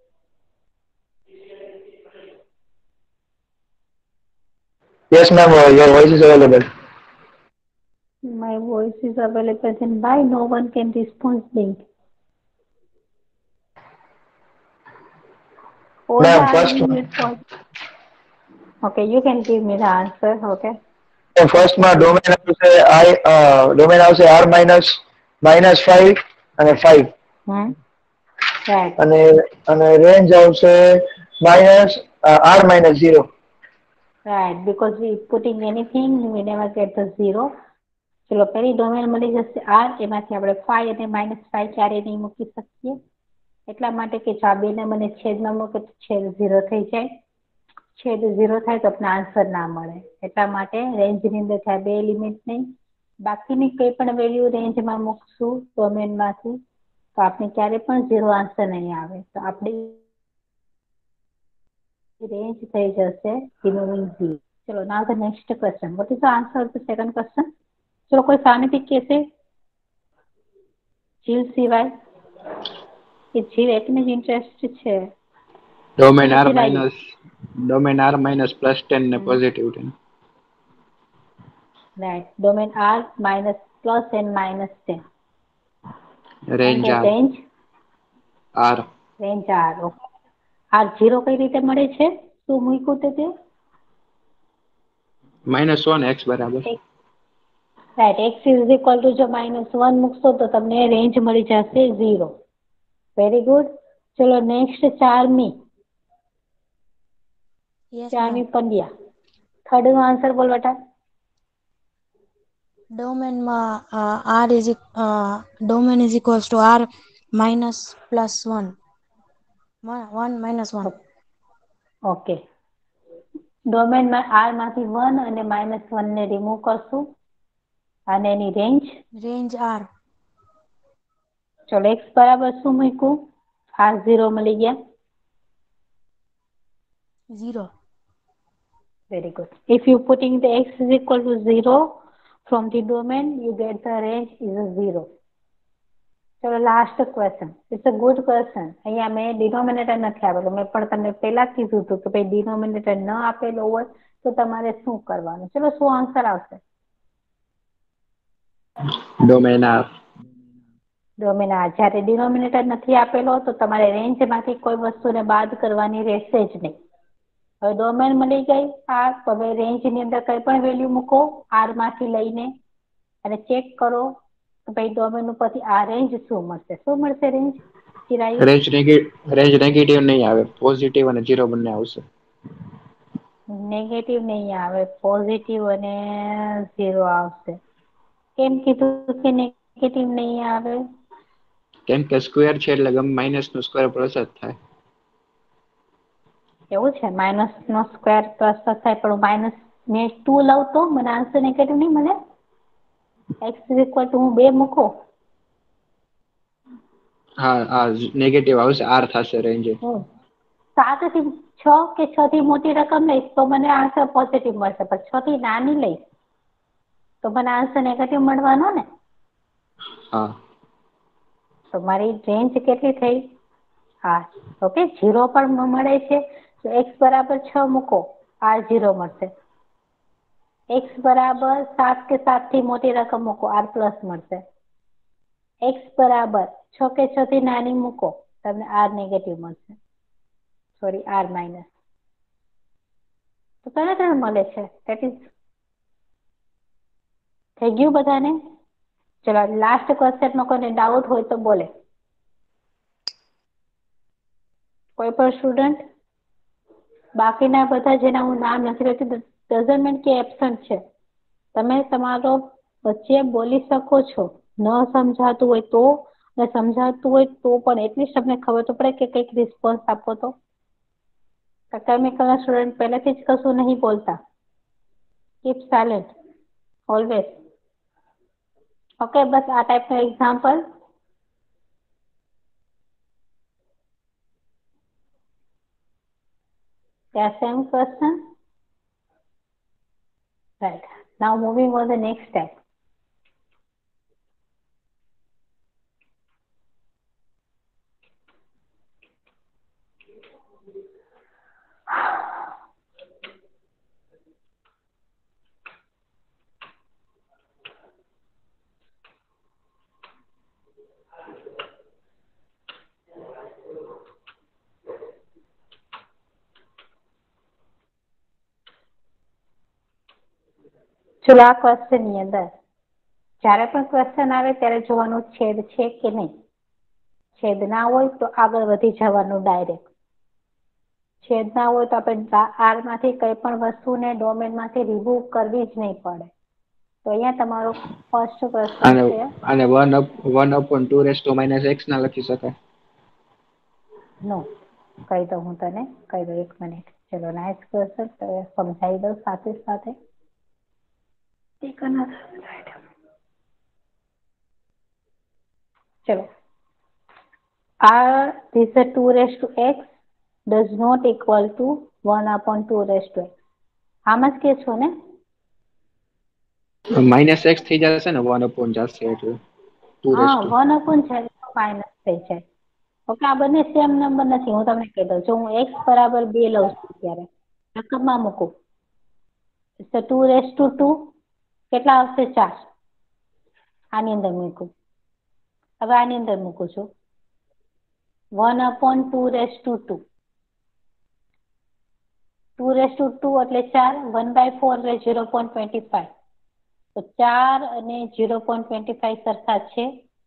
Yes, ma'am. Your voice is available. My voice is available, then why no one can respond me? All Ma'am, the first unmute for. Okay, you can give me the answer. Okay. ફર્સ્ટમાં ડોમેન આવશે r -5 અને 5 Right. અને રેન્જ આવશે -r -0. Right, because we putting anything we never get the 0. ચલો પહેલી ડોમેન મળી જશે r, એમાંથી આપણે 5 અને -5 ક્યારેય નહીં મૂકી શકીએ એટલા માટે કે જો આ બેને મને છેદમાં મૂકે તો છેદ 0 થઈ જાય. છેદ 0 થાય તો આપણે આન્સર ના મળે એટલા માટે રેન્જની અંદર આ બે એલિમેન્ટ નહીં, બાકીની કંઈ પણ વેલ્યુ રેન્જમાં મૂકશું ડોમેનમાંથી તો આપણે ક્યારે પણ 0 આન્સર નહીં આવે. તો આપણી range થઈ જશે removing 0. ચલો now the next question. What is the answer of the second question? ચલો કોઈ સામેથી કહેશે જીલ સિવાય કે જીલ એકને જ ઇન્ટરેસ્ટ છે? ડોમેન r minus plus 10 ને positive 10. Right, domain r minus plus and minus 10. Range and range r range r. Okay. r 0 કઈ રીતે મળે છે? શું મૂક્યું તે? -1 x બરાબર. Right, x is equal to જો -1 મૂકશો તો તમને રેન્જ મળી જશે 0. Very good. ચલો નેક્સ્ટ ચારમી. ચારમી પંડ્યા. થર્ડ નો આન્સર બોલ બેટા. ડોમેનમાં domain is equals to r minus plus 1 -1 okay, ડોમેનમાં r માંથી 1 અને -1 ને રિમૂવ કરશું અને એની રેન્જ r ચલો x બરાબર શું મૂક્યું? r 0 મળી ગયા. 0. Very good. If you putting the x is equal to 0 from the domain, you get the range is a 0. ચલો last question. It's a good question. અહીંયા મેં ડિનોમિનેટર નથી આપેલું. મેં પણ તમને પહેલા કીધું હતું કે ભાઈ ડિનોમિનેટર ન આપેલો હોય તો તમારે શું કરવાનું. ચલો શું આન્સર આવશે? Domain r. Domain r. જ્યારે ડિનોમિનેટર નથી આપેલો તો તમારે રેન્જમાંથી કોઈ વસ્તુને બાદ કરવાની રહેશે જ નહીં. હવે ડોમેન મળી ગઈ r, તો હવે રેન્જની અંદર કઈ પણ વેલ્યુ મૂકો r માંથી લઈને અને ચેક કરો તો ભાઈ ડોમેન ઉપરથી આ રેન્જ શું મળશે? શું મળશે રેન્જ? ચિરાયુ રેન્જ નેગેટિવ નહીં આવે, પોઝિટિવ અને 0 બંને આવશે. નેગેટિવ નહીં આવે, પોઝિટિવ અને 0 આવશે. કેમ કીધું કે નેગેટિવ નહીં આવે? કેમ કે સ્ક્વેર છે એટલે ગમે માઇનસ નું સ્ક્વેર પ્લસ જ થાય. એવું છે? માઇનસ નો સ્ક્વેર પ્લસ થાય પણ માઇનસ મેં 2 લઉં તો મને આન્સર નેગેટિવ નહીં મળે? x ઇઝ ઇક્વલ ટુ હું 2 મૂકું હા નેગેટિવ આવશે, r થશે રેન્જ. 7 થી 6 કે 6 થી મોટી રકમ લઈશ તો મને આન્સર પોઝિટિવ મળશે, પણ 6 થી નાની લઈશ તો મને આન્સર નેગેટિવ મળવાનો ને. હા, તો મારી રેન્જ કેટલી થઈ? હા, ઓકે. 0 પણ મળે છે તો x બરાબર 6 મૂકો, r 0 મળશે. x બરાબર 7 કે 7 થી મોટી રકમ મૂકો, r પ્લસ મળશે. x બરાબર 6 કે 6 થી નાની મૂકો, તમને r નેગેટિવ મળશે. Sorry, r minus. તો તરત જ મળે છે. ધેટ ઇઝ થઈ ગયું બધાને? ચલો લાસ્ટ ક્વેશ્ચનમાં કોઈને ડાઉટ હોય તો બોલે. કોઈ પણ સ્ટુડન્ટ? બાકીના બધા જેના હું નામ નથી લેતી ડઝન્ટ મીન કે એબસન્ટ છે, તમે તમારો વચ્ચે બોલી શકો છો. ન સમજાતું હોય તો, ને સમજાતું હોય તો પણ એટલીસ્ટ તમને ખબર તો પડે કે કંઈક રિસ્પોન્સ આપો તો. કેમિકલના સ્ટુડન્ટ પહેલેથી જ કશું નહીં બોલતા. Keep silent always. ઓકે, બસ આ ટાઈપનું example. Yeah, same question. Right. Now moving on the next step. ચલો આ ક્વેશ્ચન ની અંદર જ્યારે પણ ક્વેશ્ચન આવે ત્યારે જોવાનું છેદ છે કે નહીં. છેદ ના હોય તો આગળ વધી જવાનું ડાયરેક્ટ. છેદ ના હોય તો આપણે r માંથી કઈ પણ વસ્તુને ડોમેન માંથી રિમૂવ કરવી જ નહીં પડે. તો અહીંયા તમારો ફર્સ્ટ ક્વેશ્ચન છે. અને 1/2 x ના લખી શકાય? નો, કહી દઉં હું તને, કહી દઉં, 1 મિનિટ. ચલો નાઇસ ક્વેશ્ચન, સમજાવી દઉં સાથે સાથે. ચલો, this 2x does not equal to 1/2x. આમ જ કે છો ને? -x થઈ જશે ને, 1 જશે એટલે 2 હા, 1 છે માઇનસ થઈ જાય. ઓકે, આ બંને સેમ નંબર નથી. હું તમને કહી દઉં. જો હું x બરાબર 2 લઉં છું ત્યારે રકમમાં મૂકું 2 કેટલા આવશે? 4. આની અંદર મૂકું. હવે આની અંદર મૂકું છું 1/2 2 એટલે 4, 1/4 એટલે 0.25. તો 4 અને 0.25 સરખા છે?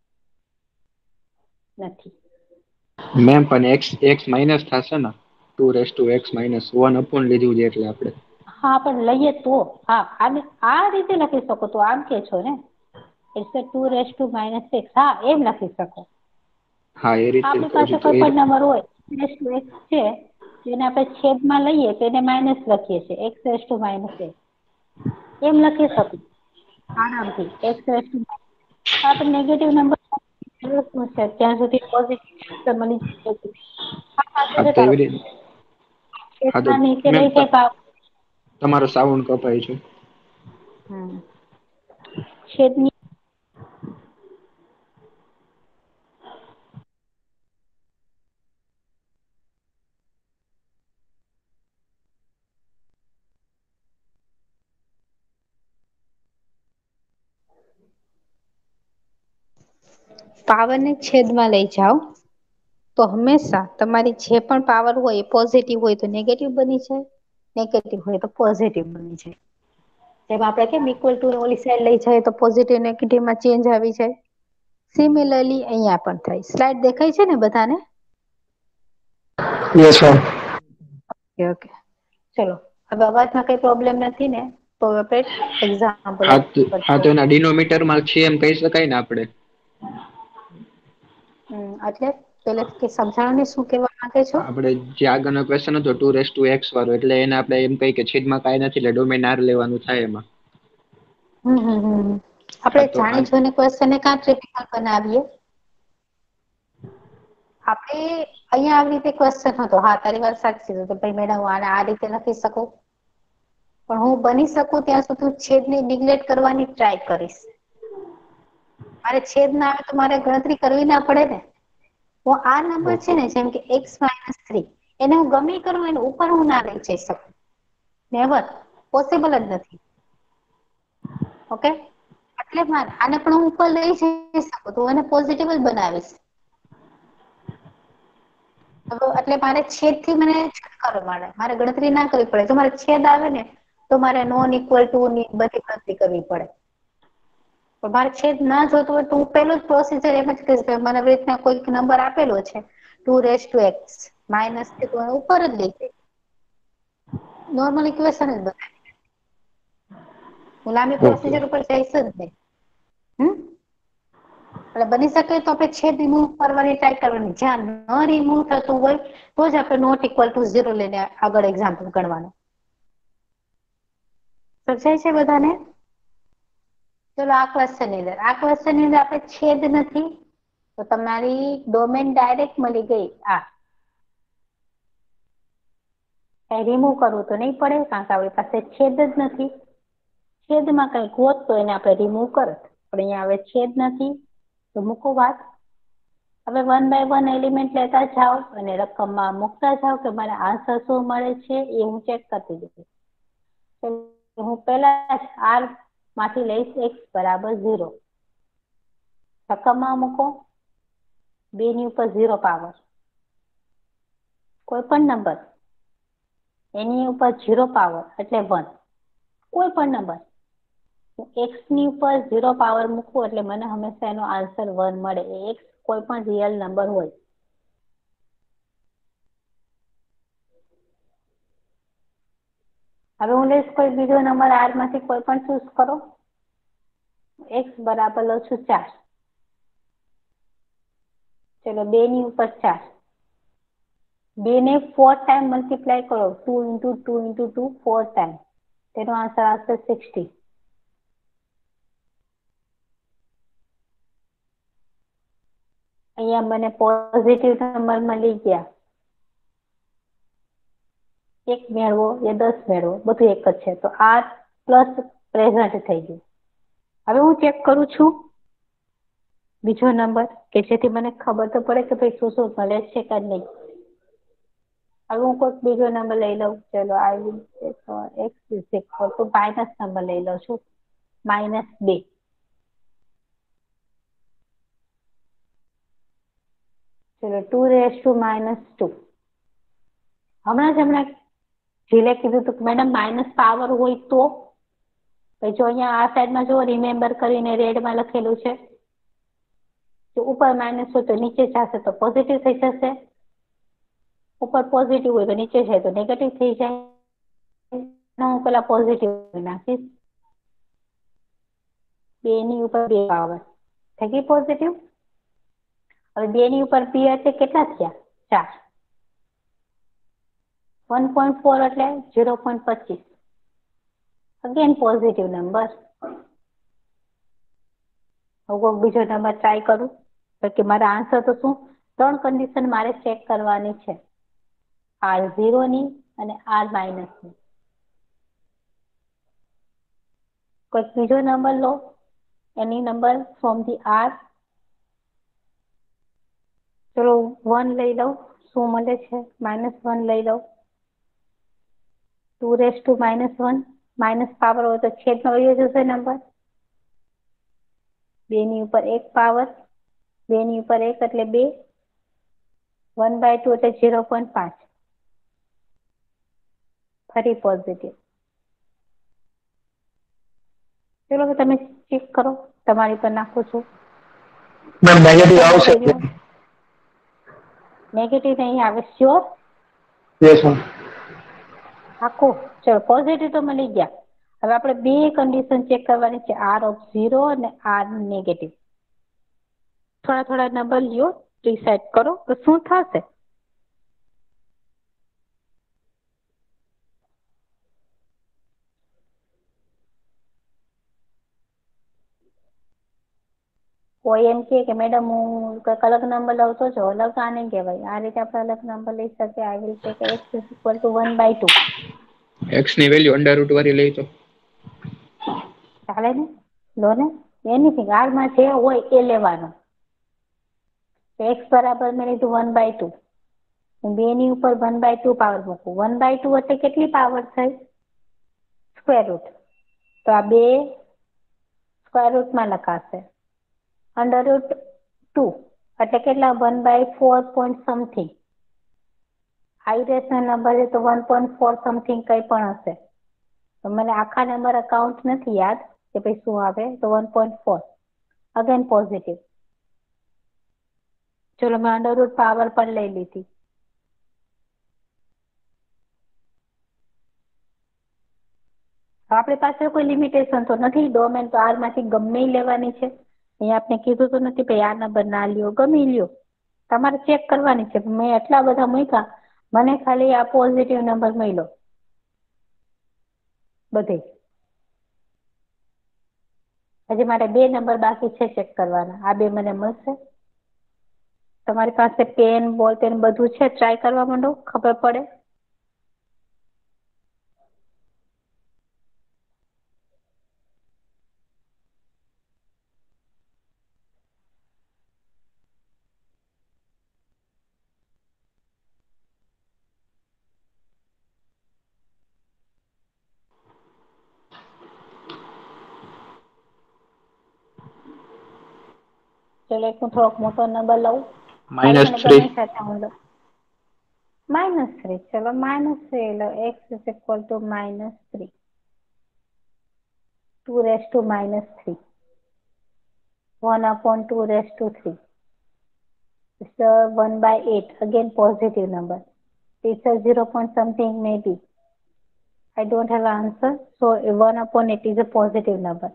નથી. મેમ પણ x માઇનસ થશે ને, 2x - 1 લીધું છે એટલે આપણે. હા પણ લઈએ તો હા આને આ રીતે લખી શકો તો આમ કે છો ને એટલે 2⁻⁻⁶ હા એમ લખી શકો. હા એ રીતે આપણી કહું પાસે છું તો કોઈ એ પણ નંબર હોય x છે એને આપણે છેદમાં લઈએ તો એને માઇનસ લખીએ છીએ x⁻⁻ એમ લખી શકું આરામથી આપણે નેગેટિવ નંબર શું છે ત્યાં સુધી પોઝિટિવ મળી હા તો એવી રીતે હા તો નીચે મેમ લઈ જાય પાવ તમારો સાઉન્ડ કપાય છે. છેદની પાવર ને છેદમાં લઈ જાઓ તો હંમેશા તમારી જે પણ પાવર હોય એ પોઝિટિવ હોય તો નેગેટિવ બની જાય, નેગેટિવ હોય તો પોઝિટિવ બની જાય. જેમ આપણે કેમ ઇક્વલ ટુ ઓલી સાઈડ લઈ જાય તો પોઝિટિવ નેગેટિવમાં ચેન્જ આવી જાય. સિમિલરલી અહિયાં પણ થાય. સ્લાઈડ દેખાય છે ને બધાને? Yes ma'am. ઓકે ચલો હવે અવાજમાં કઈ પ્રોબ્લેમ નથી ને તો આપણે એક્ઝામ્પલ હા તો કરશું. એના ડિનોમીટરમાં છે એમ કહી શકાય ને આપણે. એટલે પેલે કે સમજાણો ને શું કેવા માંગે છો? આપણે જે આગળનો ક્વેશ્ચન હતો 2⁻x વાળો એટલે એને આપણે એમ કહી કે છેદમાં કાંઈ નથી એટલે ડોમેન r લેવાનું થાય એમાં. આપણે હા તો આ જાણી જોઈને ક્વેશ્ચનને કાં ટ્રિવિયલ બનાવીએ. આપણે અહીંયા આવી રીતે ક્વેશ્ચન હતો હા તારી વાત સાચી છે તો ભાઈ મેડમ આને આ રીતે લખી શકો. પણ હું બની શકું ત્યાં સુધી છેદને નિગ્લેક્ટ કરવાની ટ્રાય કરીશ. મારે છેદ ના આવે તો મારે ગણતરી કરવી ના પડે ને. હું આ નંબર છે ઓકે ને જેમ કે x-3 એને હું ગમે કરું એને ઉપર હું ના લઈ જઈ શકું. નેવર પોસિબલ જ નથી. ઓકે એટલે મારે આને પણ હું ઉપર લઈ જઈ શકું તો એને પોઝિટિવ જ બનાવીશ. એટલે મારે છેદ થી મને મારે ગણતરી ના કરવી પડે જો મારે છેદ આવે ને તો મારે નોન ઇક્વલ ટુ ની બધી ગણતરી કરવી પડે. તો મારે છેદ ના જોતો હોય તો હું પેલું જ પ્રોસીજર એમ જ કહીશ મને આવી રીતના કોઈક નંબર આપેલો છે. 2⁻x માઇનસ છે તો ઉપર જ લઈ જઈશ. નોર્મલ ઇક્વેશન જ બતાવી. હું લાંબી ઓકે પ્રોસીજર ઉપર જઈશ જ નહીં. એટલે બની શકે તો આપણે છેદ રિમૂવ કરવાની ટ્રાય કરવાની જ્યાં ન રિમૂવ થતું હોય તો જ આપણે નોટ ઇક્વલ ટુ 0 લઈને આગળ એક્ઝામ્પલ ગણવાનું. સમજાય છે બધાને? ચલો આ ક્વેશ્ચન ની અંદર આપણે છેદ નથી તો તમારી ડોમેન ડાયરેક્ટ મળી ગઈ આ. રિમૂવ કરવું તો નહીં પડે કારણ કે આપણી પાસે છેદ જ નથી. છેદમાં કંઈક હોત તો એને આપણે રિમૂવ કરત પણ અહીંયા હવે છેદ નથી તો મૂકો વાત. હવે 1 બાય 1 એલિમેન્ટ લેતા જાઓ અને રકમમાં મૂકતા જાઓ કે મને આન્સર શું મળે છે એ હું ચેક કરતી જઈશ. હું પહેલા r માંથી લઈશ x બરાબર 0. રકમમાં મૂકો 2 ની ઉપર 0 પાવર કોઈ પણ નંબર એની ઉપર 0 પાવર એટલે 1 કોઈ પણ નંબર x ની ઉપર 0 પાવર મૂકવું એટલે મને હંમેશા એનો આન્સર 1 મળે. x કોઈ પણ રિયલ નંબર હોય. હવે હું લઈશ કોઈ બીજો નંબર r માંથી કોઈ પણ ચૂઝ કરો. x બરાબર લઉં છું 4. ચલો 2 ની ઉપર 4. 2 ને 4 ટાઈમ મલ્ટીપ્લાય કરો 2 × 2 × 2 4 ટાઈમ તેનો આન્સર આવશે 60. અહીંયા મને પોઝિટિવ નંબર મળી ગયા. 1 મેળવો યા 10 મેળવો બધું એક જ છે તો r પ્લસ પ્રેઝન્ટ થઈ ગયું. હવે હું ચેક કરું છું બીજો નંબર કે જેથી મને ખબર તો પડે કે ભાઈ શું મળે છે કે નહીં. હવે હું કોઈક બીજો નંબર લઈ લઉં ચલો x માઇનસ નંબર લઈ લઉં છું -2. ચલો 2⁻². હમણાં જીલે કીધું હતું મેડમ માઇનસ પાવર હોય તો જો અહીંયા આ સાઈડમાં જો રિમેમ્બર કરીને રેડમાં લખેલું છે. જો ઉપર માઇનસ હોય તો નીચે જશે તો પોઝિટિવ થઈ જશે. ઉપર પોઝિટિવ હોય તો નીચે જાય તો નેગેટિવ થઈ જાય. હું પેલા પોઝિટિવ નાખીશ. 2 ની ઉપર 2 પાવર થઈ ગઈ પોઝિટિવ. હવે 2 ની ઉપર p એટલે કેટલા થયા? 4. 1.4 એટલે 0.25. Again positive number. હવે બીજો નંબર ટ્રાય કરું કે મારા આન્સર તો શું? 3 કન્ડિશન મારે ચેક કરવાની છે, R0 ની અને R માઇનસ ની. કોઈ બીજો નંબર લો, any number from the R. ચલો 1 લઈ લઉં, શું મળે છે? -1 લઈ લઉં. 2⁻⁻1 માઇનસ પાવર હોય તો છેદમાં વયો જશે નંબર. 2 ની ઉપર 1 પાવર, 2 ની ઉપર 1 એટલે 2, 1/2 એટલે 0.5. ફરી પોઝિટિવ. ચલો તમે ચેક કરો, તમારી પર નાખું છું. મેમ નેગેટિવ આવશે. નેગેટિવ નહીં આવે, શ્યોર? Yes ma'am. આખું ચલો પોઝિટિવ તો મળી ગયા. હવે આપણે 2 કન્ડિશન ચેક કરવાની છે, R0 અને R નેગેટિવ. થોડા નંબર લ્યો, ડિસાઈડ કરો તો શું થશે. કોઈ એમ કે મેડમ હું કંઈક અલગ નંબર લઉં તો અલગ આને કહેવાય. આ રીતે આપણે અલગ નંબર લઈ શકીએ. આવી રીતે કે x = 1/2. x ની વેલ્યુ √ વાળી લઈ તો ચાલે ને? લો ને, એનીથિંગ R માં જે હોય એ લેવાનું. x બરાબર મેં લીધું 1/2. 2 ની ઉપર 1/2 પાવર મૂકું. 1/2 એટલે કેટલી પાવર થઈ? Square root. તો આ 2 સ્ક્વેર રૂટમાં લખાશે. √2 એટલે કેટલા? 1/4 point something. Irrational number છે તો 1.4 સમથિંગ કંઈ પણ હશે. તો મને આખા નંબર અકાઉન્ટ નથી યાદ કે ભાઈ શું આવે, તો 1.4. Again positive. ચલો મેં √ પાવર પણ લઈ લીધી. આપણી પાસે કોઈ લિમિટેશન તો નથી. ડોમેન તો R માંથી ગમે લેવાની છે. અહીંયા આપણે કીધું તો નથી ભાઈ આ નંબર ના લ્યો, ગમે લ્યો. તમારે ચેક કરવાની છે. મેં એટલા બધા મૂક્યા, મને ખાલી આ પોઝિટિવ નંબર મળ્યો બધે. હજી મારે 2 નંબર બાકી છે ચેક કરવાના. આ 2 મને મળશે. તમારી પાસે પેન, બોલ પેન બધું છે? ટ્રાય કરવા માંડો, ખબર પડે. ચલો એક હું થોડોક મોટો નંબર લઉં. ખાલી મને -3. ગમે સાથે હું લઉં. -3. ચલો -3 લો. x = -3. 2⁻³ 1/2⁵. It's 1/8. Again positive number. It's a 0 point something maybe. I don't have answer. So 1/8 is a positive number.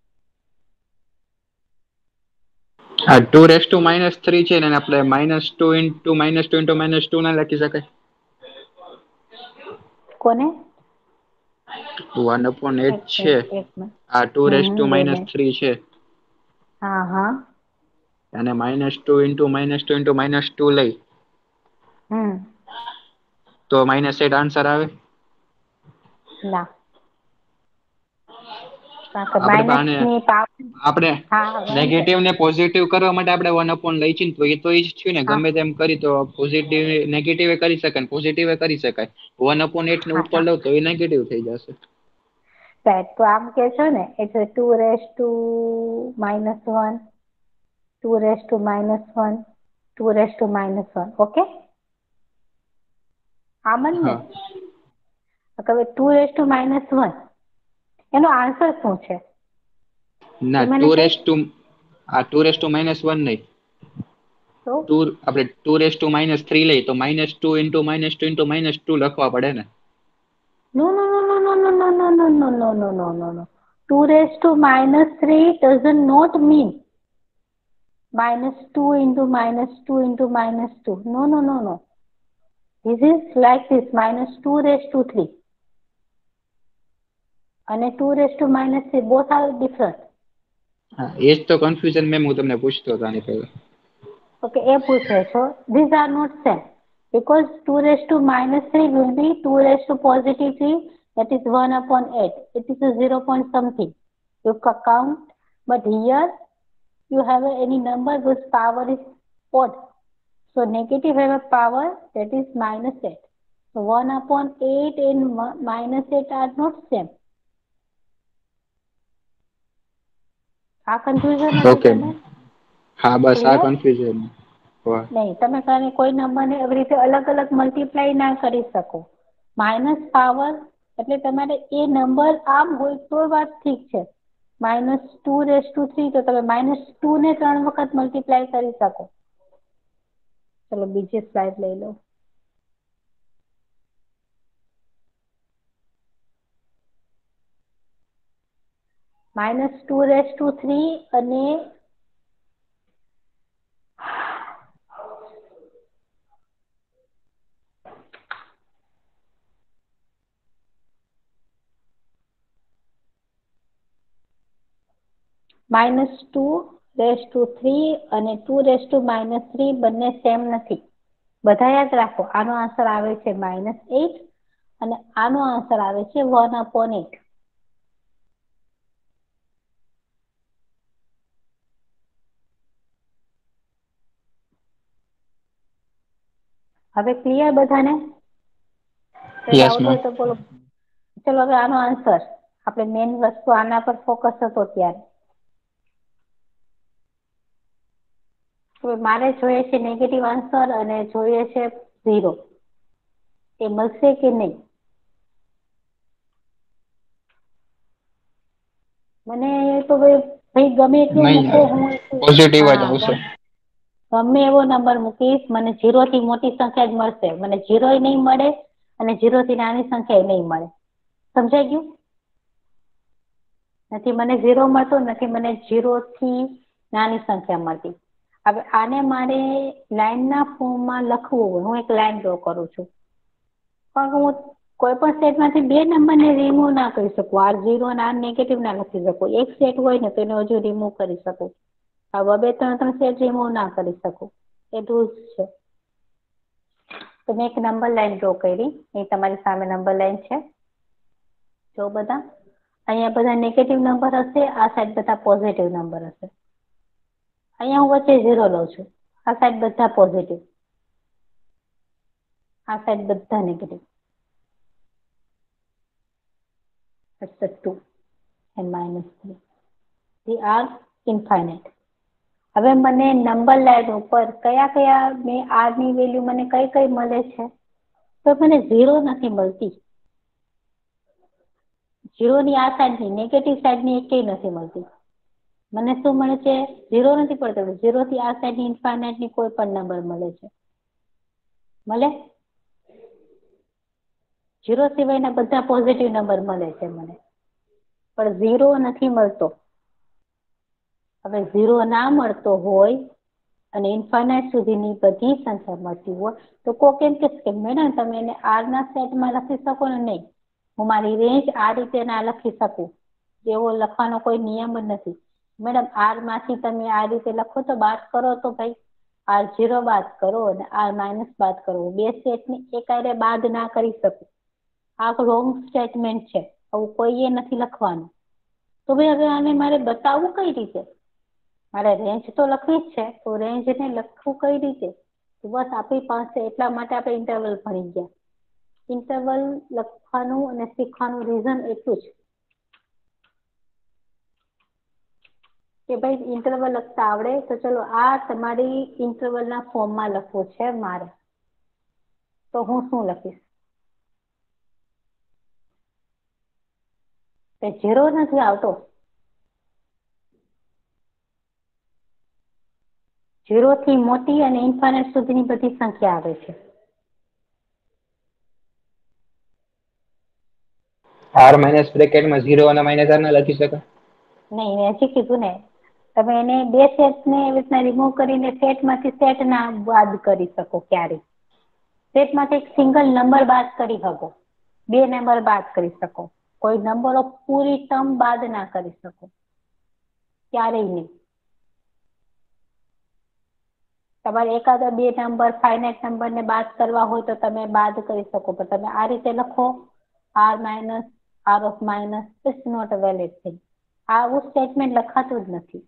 આ 2⁻³ છે ને આપણે -2 × -2 ના લખી શકાય? કોને? 1/8 એક છે, મિનિટ. આ 2⁻³ છે હા. અને -2 × -2 લઈ તો -8 આન્સર આવે? ના. આપણે નેગેટિવ ને પોઝિટિવ કરવા માટે આપણે 1/ લઈ છીએ, તો એ તો ઈ જ થયું ને. ગમે તેમ કરી તો પોઝિટિવ નેગેટિવ કરી શકાય ને પોઝિટિવ કરી શકાય. 1/8 ને ઉપર લો તો એ નેગેટિવ થઈ જશે. તો આમ કે છો ને, એટલે 2⁻1 2⁻1 2⁻1. ઓકે, આમ જ ને? હવે 2⁻1 એનો આન્સર શું છે? ના, 2⁻1 નહીં. તો આપણે 2⁻³ લઈ તો -2 × -2 × -2 લખવા પડે ને. નો. No. 2 raised to minus 3 does not mean minus 2 into minus 2 into minus 2. No. This is like this, minus 2 raised to 3 and 2 raised to minus 3, both are different. હા એ જ તો કન્ફ્યુઝન મેમ હું તમને પૂછતો હતો આની પહેલા. Okay, એ પૂછે છો. These are not same because 2 raised to minus 3 will be 2 raised to positive 3, that is 1 upon 8. It is a 0 point something. You count, but here you have any number whose power is odd. So negative have a power that is minus 8. So 1 upon 8 and minus 8 are not same. આ કન્ફ્યુઝન હતું ઓકે તમે? હા બસ આ ક્લિયર? કન્ફ્યુઝન. નહીં, તમે કોઈ નંબરને એવી રીતે અલગ અલગ મલ્ટીપ્લાય ના કરી શકો. માઇનસ પાવર એટલે તમારે એ નંબર આમ હોય તો વાત ઠીક છે. minus 2 raised to 3 તો તમે minus 2 ને 3 વખત મલ્ટીપ્લાય કરી શકો. ચલો બીજી સ્લાઇડ લઈ લો. minus 2 raised to 3 અને -2 raised to 3 અને 2 raised to -3 બંને સેમ નથી. બધા યાદ રાખો, આનો આન્સર આવે છે -8 અને આનો આન્સર આવે છે 1/8. હવે ક્લિયર બધાને? યસ ડાઉટ હોય તો બોલો. ચલો હવે આનો આન્સર, આપણે મેઇન વસ્તુ આના પર ફોકસ હતો ત્યારે. મારે જોઈએ છે નેગેટિવ આન્સર અને જોઈએ છે 0. એ મળશે કે નહીં? મને તો ભાઈ ગમે એટલું મૂકો, હું પોઝિટિવ જ આવશે. ગમે એવો નંબર મૂકીશ, મને 0 થી મોટી સંખ્યા જ મળશે. મને 0 નહીં મળે અને 0 થી નાની સંખ્યા નહીં મળે. સમજાઈ ગયું? નથી મને 0 મળતો, નથી મને 0 થી નાની સંખ્યા મળતી. હવે આને મારે લાઈનના ફોર્મમાં લખવું હોય, હું એક લાઈન ડ્રો કરું છું, પણ હું કોઈ પણ સેટમાંથી બે નંબરને રિમૂવ ના કરી શકું. આ 0 અને આ નેગેટિવ ના લખી શકું. એક સેટ હોય ને તો એને હજુ રિમૂવ કરી શકું. આ 2-3 સેટ રિમૂવ ના કરી શકું. એ રૂલ્સ છે. તો મેં એક નંબર લાઈન ડ્રો કરી. એ તમારી સામે નંબર લાઈન છે. જો બધા અહીંયા બધા નેગેટિવ નંબર હશે, આ સાઈડ બધા પોઝિટિવ નંબર હશે. અહીંયા હું વચ્ચે 0 લઉં છું. આ સાઈડ બધા પોઝિટિવ, આ સાઈડ બધા negative. That's the 2 and -3. They are infinite. હવે મને નંબર લાઈન ઉપર કયા મેં r ની વેલ્યુ મને કઈ મળે છે? તો મને 0 નથી મળતી. 0 ની આ સાઈડની નેગેટિવ સાઈડની એકેય નથી મળતી. મને શું મળે છે? 0 નથી પડતો. 0 થી આ સાઈડની ઇન્ફાઇનાઇટ ની કોઈ પણ નંબર મળે છે. મળે? 0 સિવાયના બધા પોઝિટિવ નંબર મળે છે મને, પણ 0 નથી મળતો. હવે 0 ના મળતો હોય અને ઇન્ફાઇનાઇટ સુધીની બધી સંખ્યા મળતી હોય તો કોક એમ કહેશે કે મેડમ તમે એને r ના સેટમાં લખી શકો ને? નહીં, હું મારી રેન્જ આ રીતે ના લખી શકું. એવો લખવાનો કોઈ નિયમ જ નથી. મેડમ r માંથી તમે આ રીતે લખો તો બાદ કરો તો ભાઈ r0 બાદ કરો અને r- બાદ કરો. બે સેટને એકારે બાદ ના કરી શકું. આ રોંગ સ્ટેટમેન્ટ છે. આવું કોઈએ નથી લખવાનું. તો ભાઈ હવે આને મારે બતાવવું કઈ રીતે? મારે રેન્જ તો લખવી જ છે, તો રેન્જને લખવું કઈ રીતે? બસ આપણી પાસે એટલા માટે આપણે ઇન્ટરવલ ભણી ગયા. ઇન્ટરવલ લખવાનું અને શીખવાનું રીઝન એટલું જ કે ભાઈ ઇન્ટરવલ લખતા આવડે તો ચલો આ તમારી ઇન્ટરવલના ફોર્મમાં લખવું છે મારે, તો હું શું લખીશ? 0 નથી આવતો. 0 થી મોટી અને ઇન્ફાઇનાઇટ સુધીની બધી સંખ્યા આવે છે. આર માઇનસ બ્રેકેટમાં 0 અને -r ના લખી શકાય? નહીં, મેં હજી કીધું ને, તમે એને બે સેટને એવી રીતના રિમૂવ કરીને સેટમાંથી સેટ ના બાદ કરી શકો ક્યારેય. સેટમાંથી એક સિંગલ નંબર બાદ કરી શકો, બે નંબર બાદ કરી શકો, કોઈ નંબરો પૂરી ટર્મ બાદ ના કરી શકો, ક્યારેય નહીં. તમારે એકાદા બે નંબર ફાઇનાઇટ નંબરને બાદ કરવા હોય તો તમે બાદ કરી શકો, પણ તમે આ રીતે લખો R minus R of minus it's not a valid thing. આવું સ્ટેટમેન્ટ લખાતું જ નથી.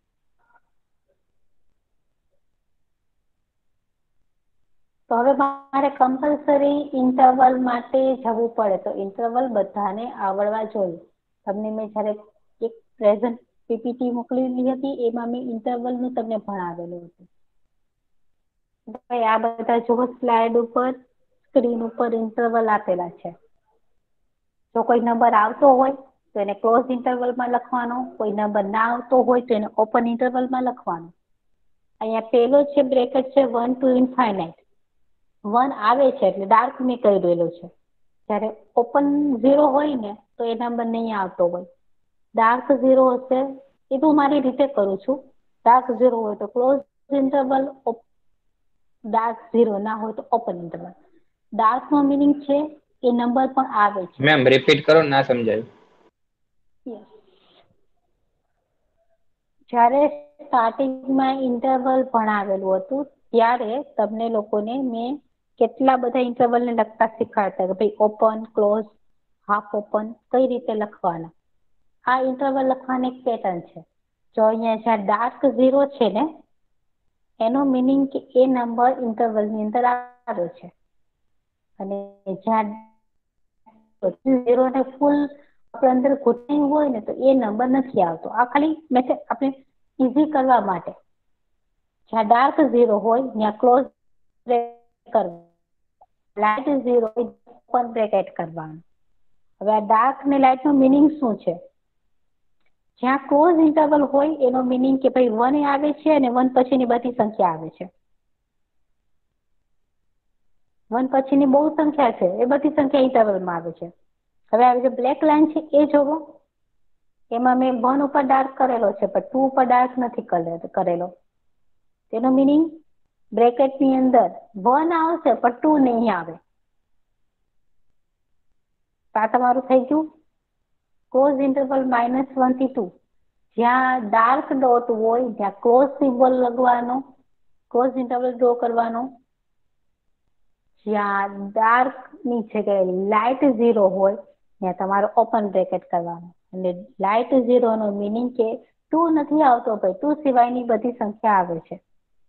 તો હવે મારે કમ્પલસરી ઇન્ટરવલ માટે જવું પડે, તો ઇન્ટરવલ બધાને આવડવા જોઈએ. તમને મેં જ્યારે એક પ્રેઝન્ટ પીપીટી મોકલેલી હતી એમાં મેં ઇન્ટરવલનું તમને ભણાવેલું હતું. ભાઈ આ બધા જુઓ સ્લાઇડ ઉપર, સ્ક્રીન ઉપર ઇન્ટરવલ આપેલા છે. જો કોઈ નંબર આવતો હોય તો એને ક્લોઝ ઇન્ટરવલમાં લખવાનો, કોઈ નંબર ના આવતો હોય તો એને ઓપન ઇન્ટરવલમાં લખવાનો. અહીંયા પેલો છે બ્રેકેટ છે 1 to ઇન્ફાઇનાઇટ. 1 આવે છે એટલે ડાર્ક મેં કરી દેલો છે. જ્યારે ઓપન 0 હોય ને તો એ નંબર નહીં આવતો હોય. ડાર્ક 0 હશે એ તો મારી રીતે કરું છું. ડાર્ક 0 હોય તો ક્લોઝ ઇન્ટરવલ, ડાર્ક 0 ના હોય તો ઓપન ઇન્ટરવલ. ડાર્ક નો મીનિંગ છે એ નંબર પણ આવે છે. મેમ રિપીટ કરો, ના સમજાયું. જ્યારે સ્ટાર્ટિંગમાં ઇન્ટરવલ ભણાવેલું હતું ત્યારે તમને લોકોને મેં કેટલા બધા ઇન્ટરવલને લગતા શીખવાડતા કે ભાઈ ઓપન, ક્લોઝ, હાફ ઓપન કઈ રીતે લખવાના. આ ઇન્ટરવલ લખવાની એક પેટર્ન છે. જો અહીંયા જ્યાં ડાર્ક 0 છે ને એનો મીનિંગ કે એ નંબર ઇન્ટરવલની અંદર આવ્યો છે, અને જ્યાં 0 ને ફૂલ આપણે અંદર ગોઠવ્યું હોય ને તો એ નંબર નથી આવતો. આ ખાલી મેથડ આપણે ઈઝી કરવા માટે. જ્યાં ડાર્ક 0 હોય ત્યાં ક્લોઝ કરવાનું, લાઇટ 0 હોય ઓપન બ્રેકેટ કરવાનું. હવે આ ડાર્ક ને લાઇટ નો મિનિંગ શું છે? જ્યાં ક્લોઝ ઇન્ટરવલ હોય એનો મિનિંગ કે ભાઈ 1 આવે છે અને 1 પછીની બધી સંખ્યા આવે છે. 1 પછીની બહુ સંખ્યા છે એ બધી સંખ્યા ઇન્ટરવલમાં આવે છે. હવે આ જે બ્લેક લાઈન છે એ જોવો, એમાં મેં 1 ઉપર ડાર્ક કરેલો છે પણ 2 ઉપર ડાર્ક નથી કરેલો. તેનો મિનિંગ બ્રેકેટની અંદર 1 આવશે પણ 2 નહીં આવે. આ તમારું થઈ ગયું ક્લોઝ ઇન્ટરવલ -1 થી 2. જ્યાં ડાર્ક ડોટ હોય ત્યાં ક્લોઝ સિમ્બોલ લગવાનો, ક્લોઝ ઇન્ટરવલ ડ્રો કરવાનો. જ્યાં ડાર્ક ની જગ્યાએ લાઇટ 0 હોય ત્યાં તમારે ઓપન બ્રેકેટ કરવાનું. અને લાઇટ 0 નો મિનિંગ કે 2 નથી આવતો ભાઈ, 2 સિવાયની બધી સંખ્યા આવે છે.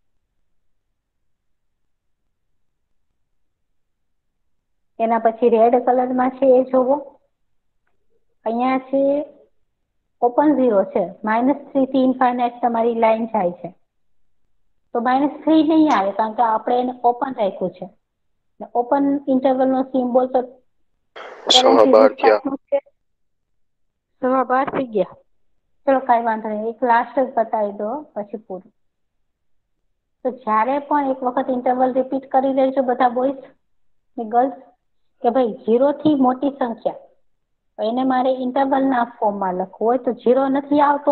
એના પછી રેડ કલરમાં છે એ જોવો, અહીંયા છે ઓપન 0 છે, -3 થી ઇન્ફાઇનાઇટ તમારી લાઈન જાય છે. તો -3 નહીં આવે કારણ કે આપણે એને ઓપન રાખ્યું છે. ઓપન ઇન્ટરવલ નો સિમ્બોલ તો પેરેન્થીસિસ પાછળ છે. 12 થઈ ગયા. ચલો કાંઈ વાંધો નહીં, એક લાસ્ટ જ બતાવી દો પછી પૂરું. તો જ્યારે પણ એક વખત ઇન્ટરવલ રિપીટ કરી લેજો બધા બોಯ್સ ને ગર્લ્સ કે ભાઈ 0 થી મોટી સંખ્યા એને મારે ઇન્ટરવલના ફોર્મમાં લખવું હોય તો 0 નથી આવતો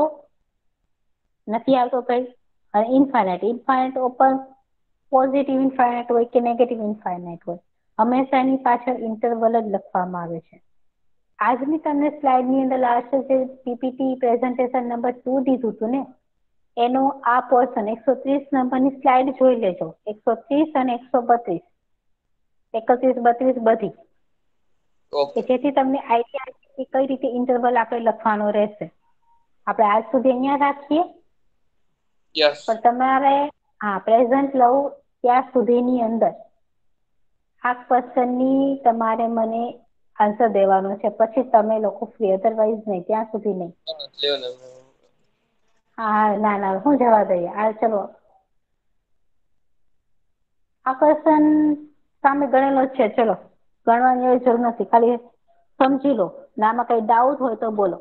ભાઈ, અને ઇન્ફાઇનાઇટ ઓપન પોઝિટિવ ઇન્ફાઇનાઇટ હોય કે નેગેટિવ ઇન્ફાઇનાઇટ હોય, હંમેશા એની પાછળ ઇન્ટરવલ જ લખવામાં આવે છે. આજની તમને સ્લાઇડની અંદર લાસ્ટ જે પીપીટી પ્રેઝન્ટેશન નંબર 2 દીધું હતું ને એનો આ પોર્શન 130 નંબરની સ્લાઇડ જોઈ લેજો. 130 અને 132, 31, 32 બધી, કે જેથી તમને આઈડિયા આવે કે કઈ રીતે ઇન્ટરવલ આપણે લખવાનો રહેશે. આપણે આજ સુધી અહીંયા રાખીએ, પણ તમારે પ્રેઝન્ટ લઉં ત્યાં સુધીની અંદર આ ક્વેશ્ચનની તમારે મને આન્સર દેવાનો છે, પછી તમે લોકો ફ્રી, અધરવાઇઝ નહીં, ત્યાં સુધી નહીં. ના હું જવા દઈએ. ચલો આ ક્વેશ્ચન સામે ગણેલો છે, ચલો ગણવાની એવી જરૂર નથી, ખાલી સમજી લો. આમાં કઈ ડાઉટ હોય તો બોલો.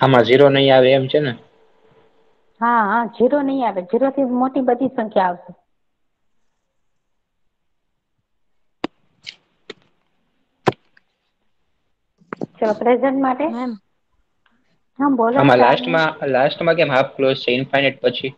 આમાં 0 નહીં આવે એમ છે ને? હા હા, 0 નહીં આવે. 0 થી મોટી બધી સંખ્યા આવશે. ચલો પ્રેઝન્ટ માટે. મેમ હા બોલો આમાં શ્રાવણી. લાસ્ટમાં કેમ હાફ ક્લોઝ છે ઇન્ફાઇનાઇટ પછી?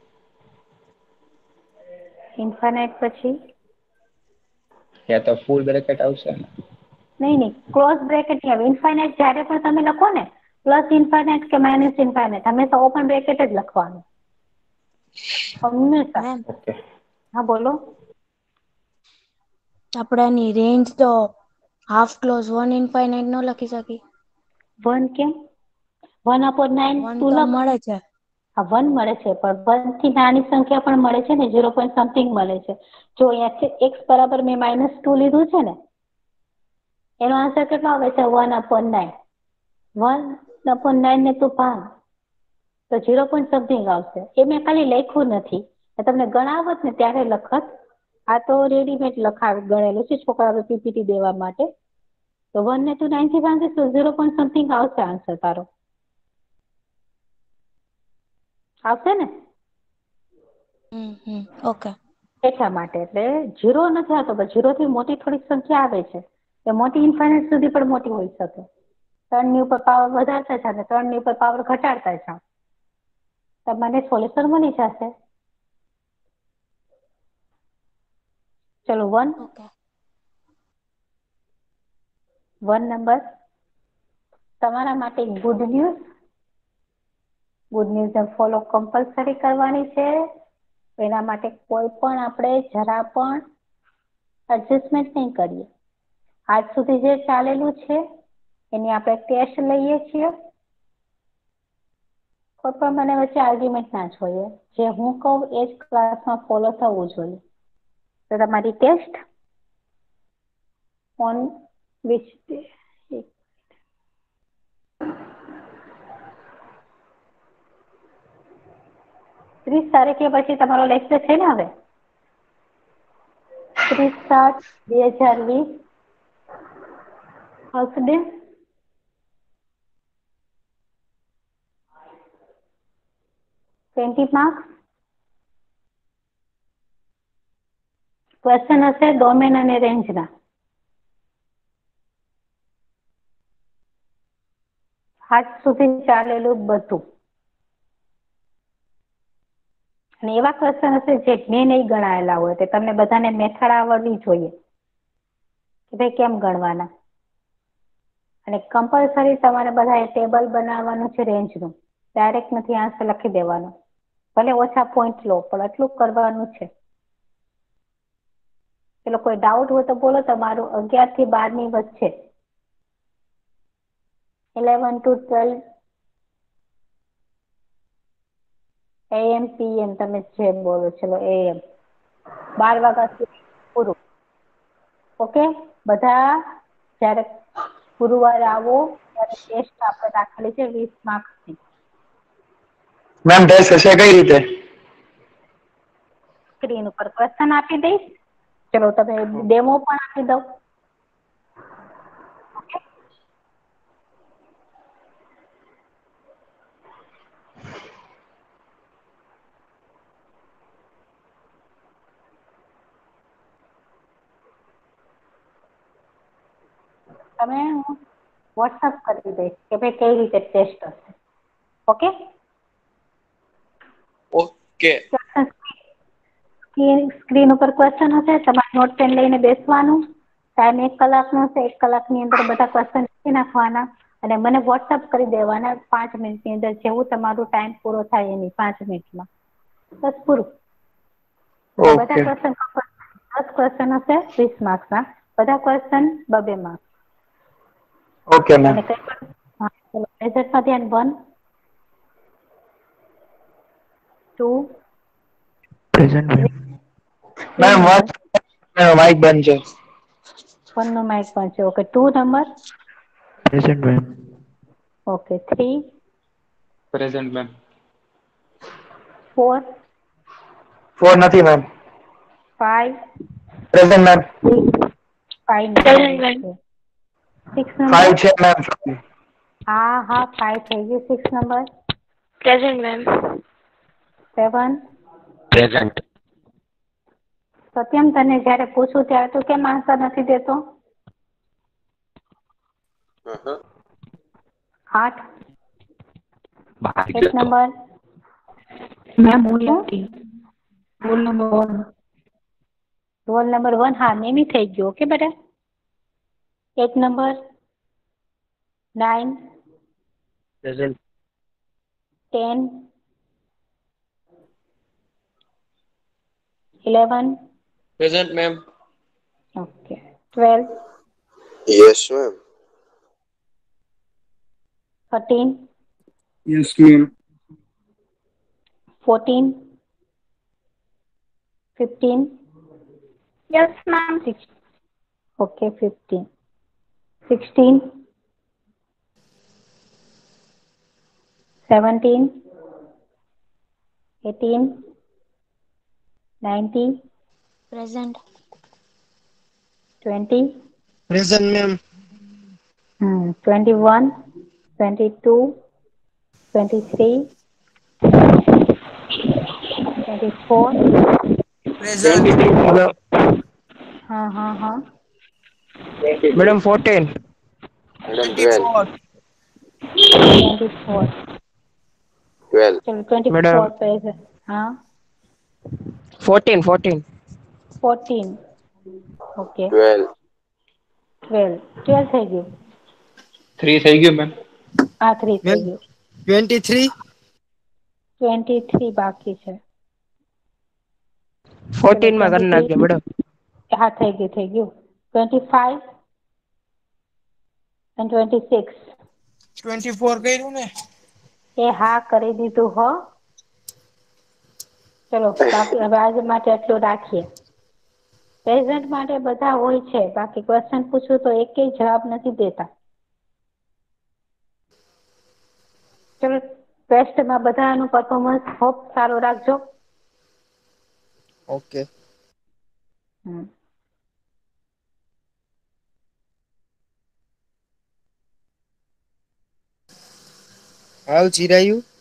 ઇન્ફાનાઇટ પછી યા તો ફૂલ બ્રેકેટ આવશે ને? નહીં, ક્લોઝ બ્રેકેટ નહીં આવે. ઇન્ફાનાઇટ જ્યારે પણ તમે લખો ને, પ્લસ ઇન્ફાનાઇટ કે માઇનસ ઇન્ફાનાઇટ, હંમેશા ઓપન બ્રેકેટ જ લખવાનું. હંમેશા. Ma'am okay. હા બોલો. આપણે એની રેન્જ તો હાફ ક્લોઝ 1 ઇન્ફાઇનાઇટ ન લખી શકી? 1 કેમ? 1/9 1 તું તો લખ. મળે છે. હા 1 મળે છે, પણ 1 થી નાની સંખ્યા પણ મળે છે ને, 0 પોઈન્ટ સમથિંગ મળે છે. જો અહીંયાથી x બરાબર મેં -2 લીધું છે ને, એનો આન્સર કેટલો આવે છે? 1/9. 1/9 ને તું ભાગ તો 0 પોઈન્ટ સમથિંગ આવશે. એ મેં ખાલી લખ્યું નથી, તમને ગણાવત ને ત્યારે લખત. આ તો રેડીમેડ ગણેલું છે છોકરાઓ પીપીટી દેવા માટે. તો 1 ને તું 9 થી ભાગીશ તો 0 પોઈન્ટ સમથિંગ આવશે આન્સર તારો. આવશે ને? ઓકે. એટલા માટે. એટલે 0 નથી આવતો, પણ 0 થી મોટી થોડીક સંખ્યા આવે છે. એ મોટી ઇન્ફાઇનાઇટ સુધી પણ મોટી હોઈ શકે. 3 ની ઉપર પાવર વધારતા જાવ, 3 ની ઉપર પાવર ઘટાડતા જાવ, તમને સોલ્યુશન મળી જશે. ચલો 1 ઓકે. 1 નંબર તમારા માટે ગુડ ન્યૂઝ. ગુડ ન્યૂઝને ફોલો કમ્પલસરી કરવાની છે. એના માટે કોઈ પણ આપણે જરા પણ એડજસ્ટમેન્ટ નહીં કરીએ. આજ સુધી જે ચાલેલું છે એની આપણે ટેસ્ટ લઈએ છીએ. કોઈ પણ મને વચ્ચે આર્ગ્યુમેન્ટ ના જોઈએ. જે હું કહું એ જ ક્લાસમાં ફોલો થવું જોઈએ. તો તમારી ટેસ્ટ ઓન વિચ 30 તારીખે પછી તમારો લેક્ચર છે ને હવે? 30/7/2020 થર્સડે. 20 માર્ક્સ. ક્વેશ્ચન હશે ડોમેન અને રેન્જના. આજ સુધી ચાલેલું બધું. અને એવા ક્વેશ્ચન હશે જે મેં નહીં ગણાયેલા હોય, તે તમને બધાને મેથડ આવડવી જોઈએ કે ભાઈ કેમ ગણવાના. અને કમ્પલસરી તમારે બધા ટેબલ બનાવવાનું છે રેન્જનું. ડાયરેક્ટ નથી આન્સર લખી દેવાનો. ભલે ઓછા પોઈન્ટ લો, પણ એટલું કરવાનું છે. પેલો કોઈ ડાઉટ હોય તો બોલો. તમારું 11 થી 12 ની વચ્ચે 11 to 12 AM PM તમે જે બોલો. ચલો AM 12 વાગ્યા સુધી પૂરું. ઓકે. બધા જ્યારે ગુરુવારે આવો ત્યારે ટેસ્ટ આપણે રાખેલી છે 20 માર્ક્સની. મેમ ટેસ્ટ હશે કઈ રીતે? સ્ક્રીન ઉપર ક્વેશ્ચન આપી દઈશ. ચલો તમે ડેમો પણ આપી દઉં. ઓકે. તમે હું વોટ્સઅપ કરી દઈશ કે ભાઈ કઈ રીતે ટેસ્ટ હશે. ઓકે. ઓકે. સ્ક્રીન ઉપર ક્વેશ્ચન હશે. તમારે નોટ પેન લઈને બેસવાનું. ટાઈમ 1 કલાકનો હશે. 1 કલાકની અંદર બધા ક્વેશ્ચન લખી નાખવાના અને મને વોટ્સઅપ કરી દેવાના 5 મિનિટની અંદર. જેવું તમારું ટાઈમ પૂરો થાય એની 5 મિનિટમાં. બસ પૂરું. અને બધા ઓકે ક્વેશ્ચન 10 ક્વેશ્ચન હશે 20 માર્ક્સના. બધા ક્વેશ્ચન 2 માર્ક્સ. Okay ma'am. અને કઈ પણ મેજરમાં ધ્યાન 1 2 present ma'am. 3 ma'am number. Mic બંધ છે. 1 નો માઇક પણ છે. Okay. 2 number. Present ma'am. Okay. 3 present ma'am. 4 4 નથી મેમ. 5 પ્રેઝન્ટ મેમ. 6 5 નંબર. 6 નંબર. 5 છે મેમ. હા 5 થઈ ગયું. 6 number. Present ma'am. 7. Present. Satyam, તને જ્યારે પૂછું ત્યારે તું કેમ આન્સર નથી દેતો? 8. બહાર 1 ગયો તો. નંબર. મેમ હું શું? નથી. Roll number 1. Roll number 1. હા, નેમી થઈ ગયો. ઓકે બેટા. 1 number. 9. Present. 10. 11. Present, ma'am. Okay. 12. Yes, ma'am. 13. Yes, ma'am. 14. 15. Yes ma'am. 6. Okay, 15. 16. 17. 18. 19. પ્રેઝન્ટ. 20. Present, ma'am. 21. 22. 23. 24. Present. Madam, હા. Madam 14. Madam, 12. 24. 24. 12. चलो 24 Madam पे है. हाँ. 14, 14. 14. ઓકે. 12. 12. 12 થઈ ગયું. 3 થઈ ગયું મેમ. આ 3 થઈ Ma'am, ગયું. 23. 23 બાકી છે. ચલો 14 માં કરી નાખજો 23. મેડમ. હા, થઈ ગયું. 25 and 26. 24 કર્યું ને? એ હા કરી દીધું હો. ચલો બાકી હવે આજ માટે એટલું રાખીએ. પ્રેઝન્ટ માટે બધા હોય છે, બાકી ક્વેશ્ચન પૂછું તો એકેય જવાબ નથી દેતા. ચલો ટેસ્ટમાં બધાનું પરફોર્મન્સ હોપ સારું રાખજો. ઓકે. હાલ ચિરાયું.